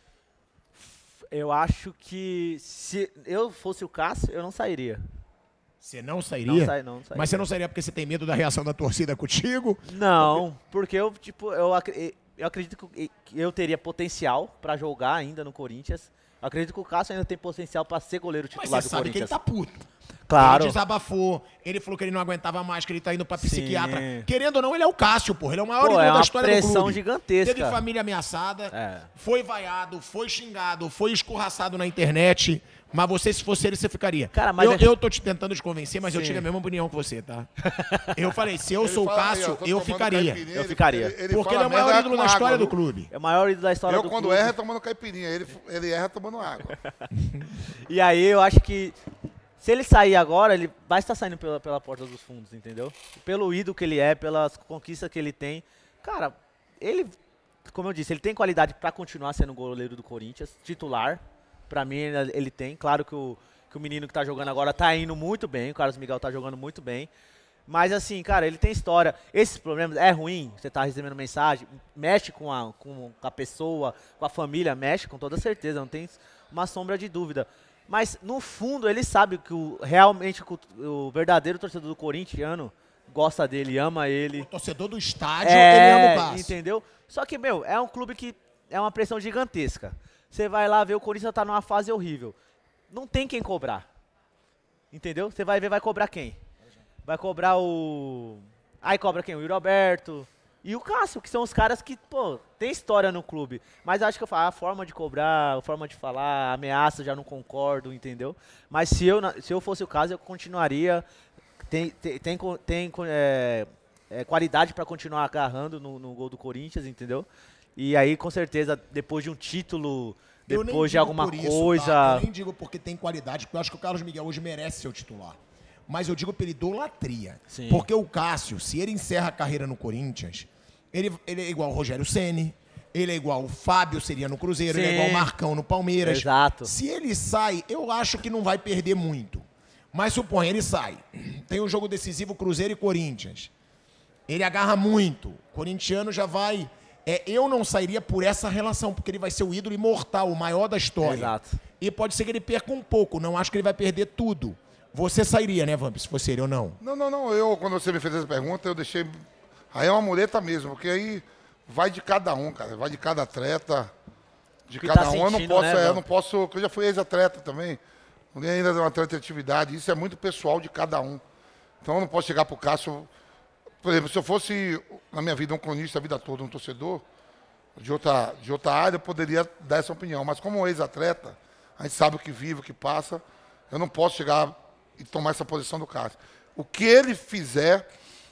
Eu acho que se eu fosse o Cássio, eu não sairia. Você não Não, sairia? sai, não sairia. Mas você não sairia porque você tem medo da reação da torcida contigo? Não, porque eu, tipo, eu, acre- eu acredito que eu teria potencial pra jogar ainda no Corinthians. Eu acredito que o Cássio ainda tem potencial pra ser goleiro Mas titular você do sabe que ele Corinthians. tá puto. Claro. Ele desabafou, ele falou que ele não aguentava mais, que ele tá indo pra Sim. psiquiatra. Querendo ou não, ele é o Cássio, porra. Ele é o maior Pô, ídolo é da uma história do pressão clube. gigantesca. Teve família ameaçada, É. foi vaiado, foi xingado, foi escorraçado na internet. Mas você, se fosse ele, você ficaria. Cara, mas eu, é- eu tô te tentando te convencer, mas eu Sim. tive a mesma opinião que você, tá? Eu falei, se eu Ele sou o fala aí, ó, Cássio, tô eu tomando ficaria. caipirinha, Eu ele- ficaria. ele- ele Porque ele fala é o maior merda ídolo com da história água, do viu? clube. É o maior ídolo da história Eu, do quando clube. erra, é tomando caipirinha. Ele, ele erra tomando água. E aí eu acho que se ele sair agora, ele vai estar saindo pela, pela porta dos fundos, entendeu? Pelo ídolo que ele é, pelas conquistas que ele tem. Cara, ele, como eu disse, ele tem qualidade pra continuar sendo goleiro do Corinthians, titular. Pra mim, ele, ele tem. Claro que o, que o menino que tá jogando agora tá indo muito bem, o Carlos Miguel tá jogando muito bem. Mas assim, cara, ele tem história. Esses problemas é ruim, você tá recebendo mensagem, mexe com a, com a pessoa, com a família, mexe com toda certeza, não tem uma sombra de dúvida. Mas no fundo ele sabe que o, realmente o, o verdadeiro torcedor do corintiano gosta dele, ama ele. O torcedor do estádio, ele ama o É, Cássio. entendeu? Só que, meu, é um clube que é uma pressão gigantesca. Você vai lá ver o Corinthians tá numa fase horrível. Não tem quem cobrar. Entendeu? Você vai ver, vai cobrar quem? Vai cobrar o... Aí cobra quem? O Yuri Alberto e o Cássio, que são os caras que, pô, tem história no clube. Mas acho que eu falo, a forma de cobrar, a forma de falar, a ameaça, já não concordo, entendeu? Mas se eu, na- se eu fosse o Cássio, eu continuaria... Tem, tem, tem, co- tem co- é, é, qualidade para continuar agarrando no, no gol do Corinthians, entendeu? E aí, com certeza, depois de um título, Eu nem depois de digo alguma por isso, coisa... tá? Eu nem digo porque tem qualidade, porque eu acho que o Carlos Miguel hoje merece ser o titular. Mas eu digo pela idolatria. Sim. Porque o Cássio, se ele encerra a carreira no Corinthians, ele, ele é igual o Rogério Ceni, ele é igual o Fábio seria no Cruzeiro, ele é Sim. igual o Marcão no Palmeiras. Exato. Se ele sai, eu acho que não vai perder muito. Mas suponha, ele sai. Tem um jogo decisivo Cruzeiro e Corinthians. Ele agarra muito. O corintiano já vai... É, eu não sairia por essa relação, porque ele vai ser o ídolo imortal, o maior da história. Exato. E pode ser que ele perca um pouco, não acho que ele vai perder tudo. Você sairia, né, Vamp, se fosse ele ou não? Não, não, não. Eu, quando você me fez essa pergunta, eu deixei. Aí é uma muleta mesmo, porque aí vai de cada um, cara. Vai de cada atleta. De Que cada tá um. Eu não sentindo, posso, né, é, eu Vamp? não posso. Porque eu já fui ex-atleta também. Ninguém ainda é um atleta de atividade. Isso é muito pessoal de cada um. Então eu não posso chegar pro Cássio. Por exemplo, se eu fosse, na minha vida, um cronista a vida toda, um torcedor de outra, de outra área, eu poderia dar essa opinião. Mas como um ex-atleta, a gente sabe o que vive, o que passa. Eu não posso chegar e tomar essa posição do Cássio. O que ele fizer,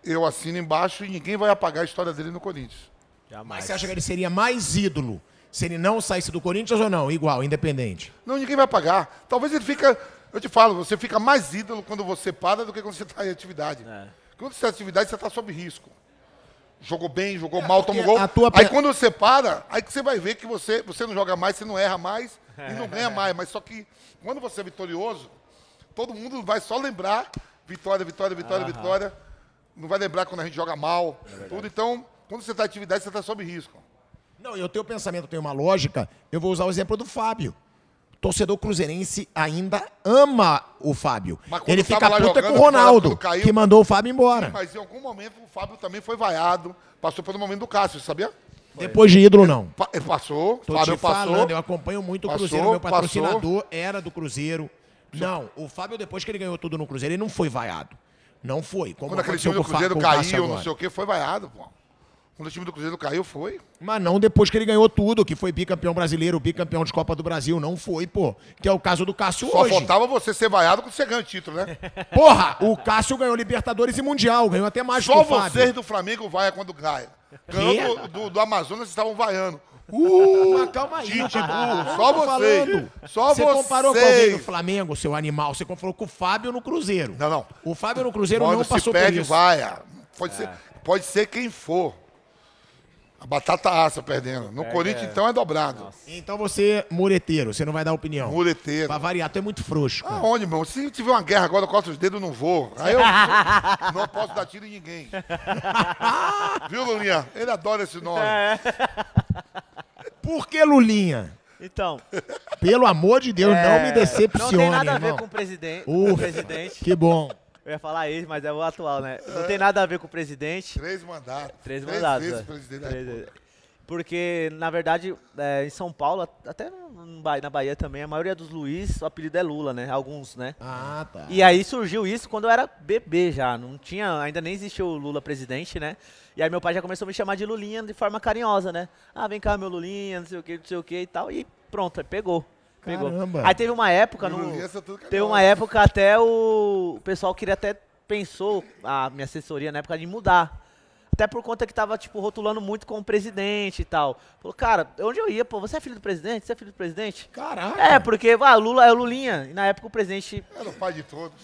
eu assino embaixo e ninguém vai apagar a história dele no Corinthians. Jamais. Mas você acha que ele seria mais ídolo se ele não saísse do Corinthians ou não? Igual, independente. Não, ninguém vai pagar. Talvez ele fica... Eu te falo, você fica mais ídolo quando você para do que quando você está em atividade. É. Quando você está em atividade, você está sob risco. Jogou bem, jogou é, mal, tomou gol. Tua... Aí quando você para, aí que você vai ver que você, você não joga mais, você não erra mais e não ganha mais. Mas só que quando você é vitorioso, todo mundo vai só lembrar vitória, vitória, vitória, Aham. vitória. Não vai lembrar quando a gente joga mal. É tudo. Então, quando você está em atividade, você está sob risco. Não, e o teu pensamento tem uma lógica. Eu vou usar o exemplo do Fábio. O torcedor cruzeirense ainda ama o Fábio. Ele fica puta com o Ronaldo, caiu, que mandou o Fábio embora. Sim, mas em algum momento o Fábio também foi vaiado. Passou pelo momento do Cássio, sabia? Foi. Depois de ídolo, não. Ele, ele passou, Tô Fábio te falando, passou. Eu acompanho muito o Cruzeiro. Meu patrocinador passou. Era do Cruzeiro. Não, o Fábio, depois que ele ganhou tudo no Cruzeiro, ele não foi vaiado. Não foi. Como Quando aquele time do Cruzeiro caiu, não sei o quê, foi vaiado, pô. Quando o time do Cruzeiro caiu, foi. Mas não depois que ele ganhou tudo, que foi bicampeão brasileiro, bicampeão de Copa do Brasil. Não foi, pô. Que é o caso do Cássio Só hoje. Só faltava você ser vaiado quando você ganha o título, né? Porra, o Cássio ganhou Libertadores e Mundial. Ganhou até mais Só que o Fábio. Só vocês do Flamengo vaia quando ganha. Ganhou do, do, do Amazonas, vocês estavam vaiando. Uh, Mas calma aí, tipo, tipo, só você. Só você comparou com alguém do Flamengo, seu animal. Você comparou com o Fábio no Cruzeiro. Não, não. O Fábio no Cruzeiro Quando não passou se perde, por isso. Vaia. Pode, é. ser, pode ser quem for. A batata assa perdendo. No é, Corinthians, é. então, é dobrado. Nossa. Então você, mureteiro, você não vai dar opinião. Mureteiro. Pra variar, tu é muito frouxo. Cara. Aonde, irmão? Se tiver uma guerra agora, eu corto os dedos, eu não vou. Aí eu não posso dar tiro em ninguém. Viu, Lulinha? Ele adora esse nome. É. Por que Lulinha? Então. Pelo amor de Deus, é... não me decepcione, Não tem nada a irmão. ver com o presidente. Ufa, o presidente. Que bom. Eu ia falar ex, mas é o atual, né? Não tem nada a ver com o presidente. Três mandatos. Três, Três mandatos. vezes é. presidente Três da vezes. Porque, na verdade, é, em São Paulo, até na Bahia também, a maioria dos Luiz, o apelido é Lula, né? Alguns, né? Ah, tá. E aí surgiu isso quando eu era bebê já. Não tinha, ainda nem existia o Lula presidente, né? E aí meu pai já começou a me chamar de Lulinha de forma carinhosa, né? Ah, vem cá, meu Lulinha, não sei o que, não sei o que e tal. E pronto, aí pegou. Pegou. Caramba. Aí teve uma época, no, teve uma época até o, o pessoal queria até, pensou, a minha assessoria na época, de mudar. Até por conta que tava, tipo, rotulando muito com o presidente e tal. Falou, cara, onde eu ia, pô, você é filho do presidente? Você é filho do presidente? Caraca. É, porque, ah, Lula é o Lulinha. E na época o presidente... Era o pai de todos.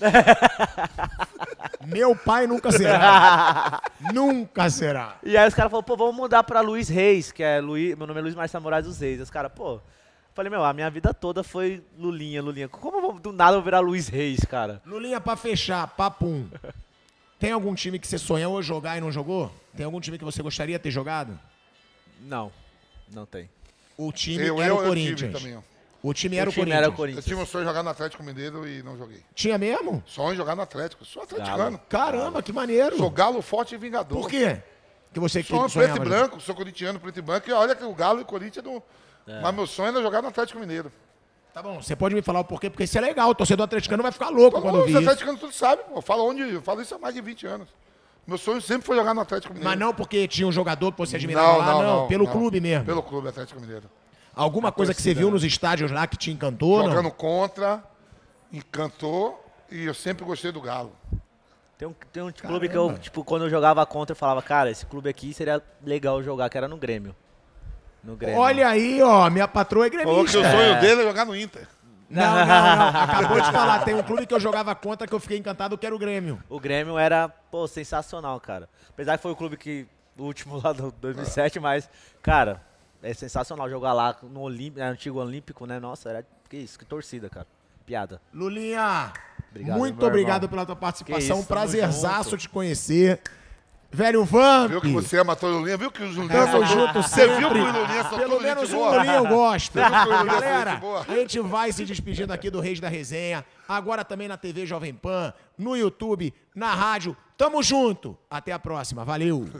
Meu pai nunca será. Nunca será. E aí os caras falaram, pô, vamos mudar pra Luiz Reis, que é Luiz, meu nome é Luiz Marcelo Moraes dos Reis. Os caras, pô... Falei, meu, a minha vida toda foi Lulinha, Lulinha. Como eu vou, do nada eu vou virar Luiz Reis, cara? Lulinha, pra fechar, papum. Tem algum time que você sonhou jogar e não jogou? Tem algum time que você gostaria de ter jogado? Não, não tem. O time eu, era eu, o Corinthians. Eu também. O time, o era, time o era o Corinthians. Eu tive um sonho de jogar no Atlético Mineiro e não joguei. Tinha mesmo? Sonho de jogar no Atlético. Sou atleticano. Galo. Caramba, Galo. Que maneiro. Sou galo forte e vingador. Por quê? Que você sou que preto e branco, sou corintiano, preto e branco. E olha que o Galo e o Corinthians não... É. Mas meu sonho era jogar no Atlético Mineiro. Tá bom, você pode me falar o porquê? Porque isso é legal, o torcedor atleticano vai ficar louco Pô, quando ouvir isso. O atleticano tudo sabe, pô. Fala onde, eu falo isso há mais de vinte anos. Meu sonho sempre foi jogar no Atlético Mineiro. Mas não porque tinha um jogador que você admirava não, lá, não, não, não. Pelo não. clube mesmo. Pelo clube Atlético Mineiro. Alguma coisa que você viu nos estádios lá que te encantou, Jogando não? contra, encantou, e eu sempre gostei do Galo. Tem um, tem um clube que eu, tipo, quando eu jogava contra, eu falava, cara, esse clube aqui seria legal jogar, que era no Grêmio. No Grêmio. Olha aí, ó, minha patroa é gremista. Falou que o sonho é. dele é jogar no Inter. Não, não, não, acabou de falar, tem um clube que eu jogava contra que eu fiquei encantado, que era o Grêmio. O Grêmio era, pô, sensacional, cara. Apesar que foi o clube que, o último lá do dois mil e sete, mas, cara, é sensacional jogar lá no Olímpico, no antigo Olímpico, né? Nossa, era, que isso, que torcida, cara. Piada. Lulinha, obrigado, muito obrigado irmão. pela tua participação, isso, prazerzaço te conhecer. Velho Vamp. Viu que você é matou o Lulinha, viu que os Lulinha Tamo junto Você viu que o Lulinha são Pelo menos um Lulinha eu gosto. Galera, a gente vai se despedindo aqui do Reis da Resenha. Agora também na T V Jovem Pan, no YouTube, na rádio. Tamo junto. Até a próxima. Valeu.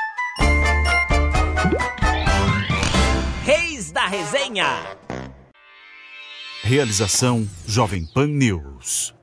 Reis da Resenha. Realização Jovem Pan News.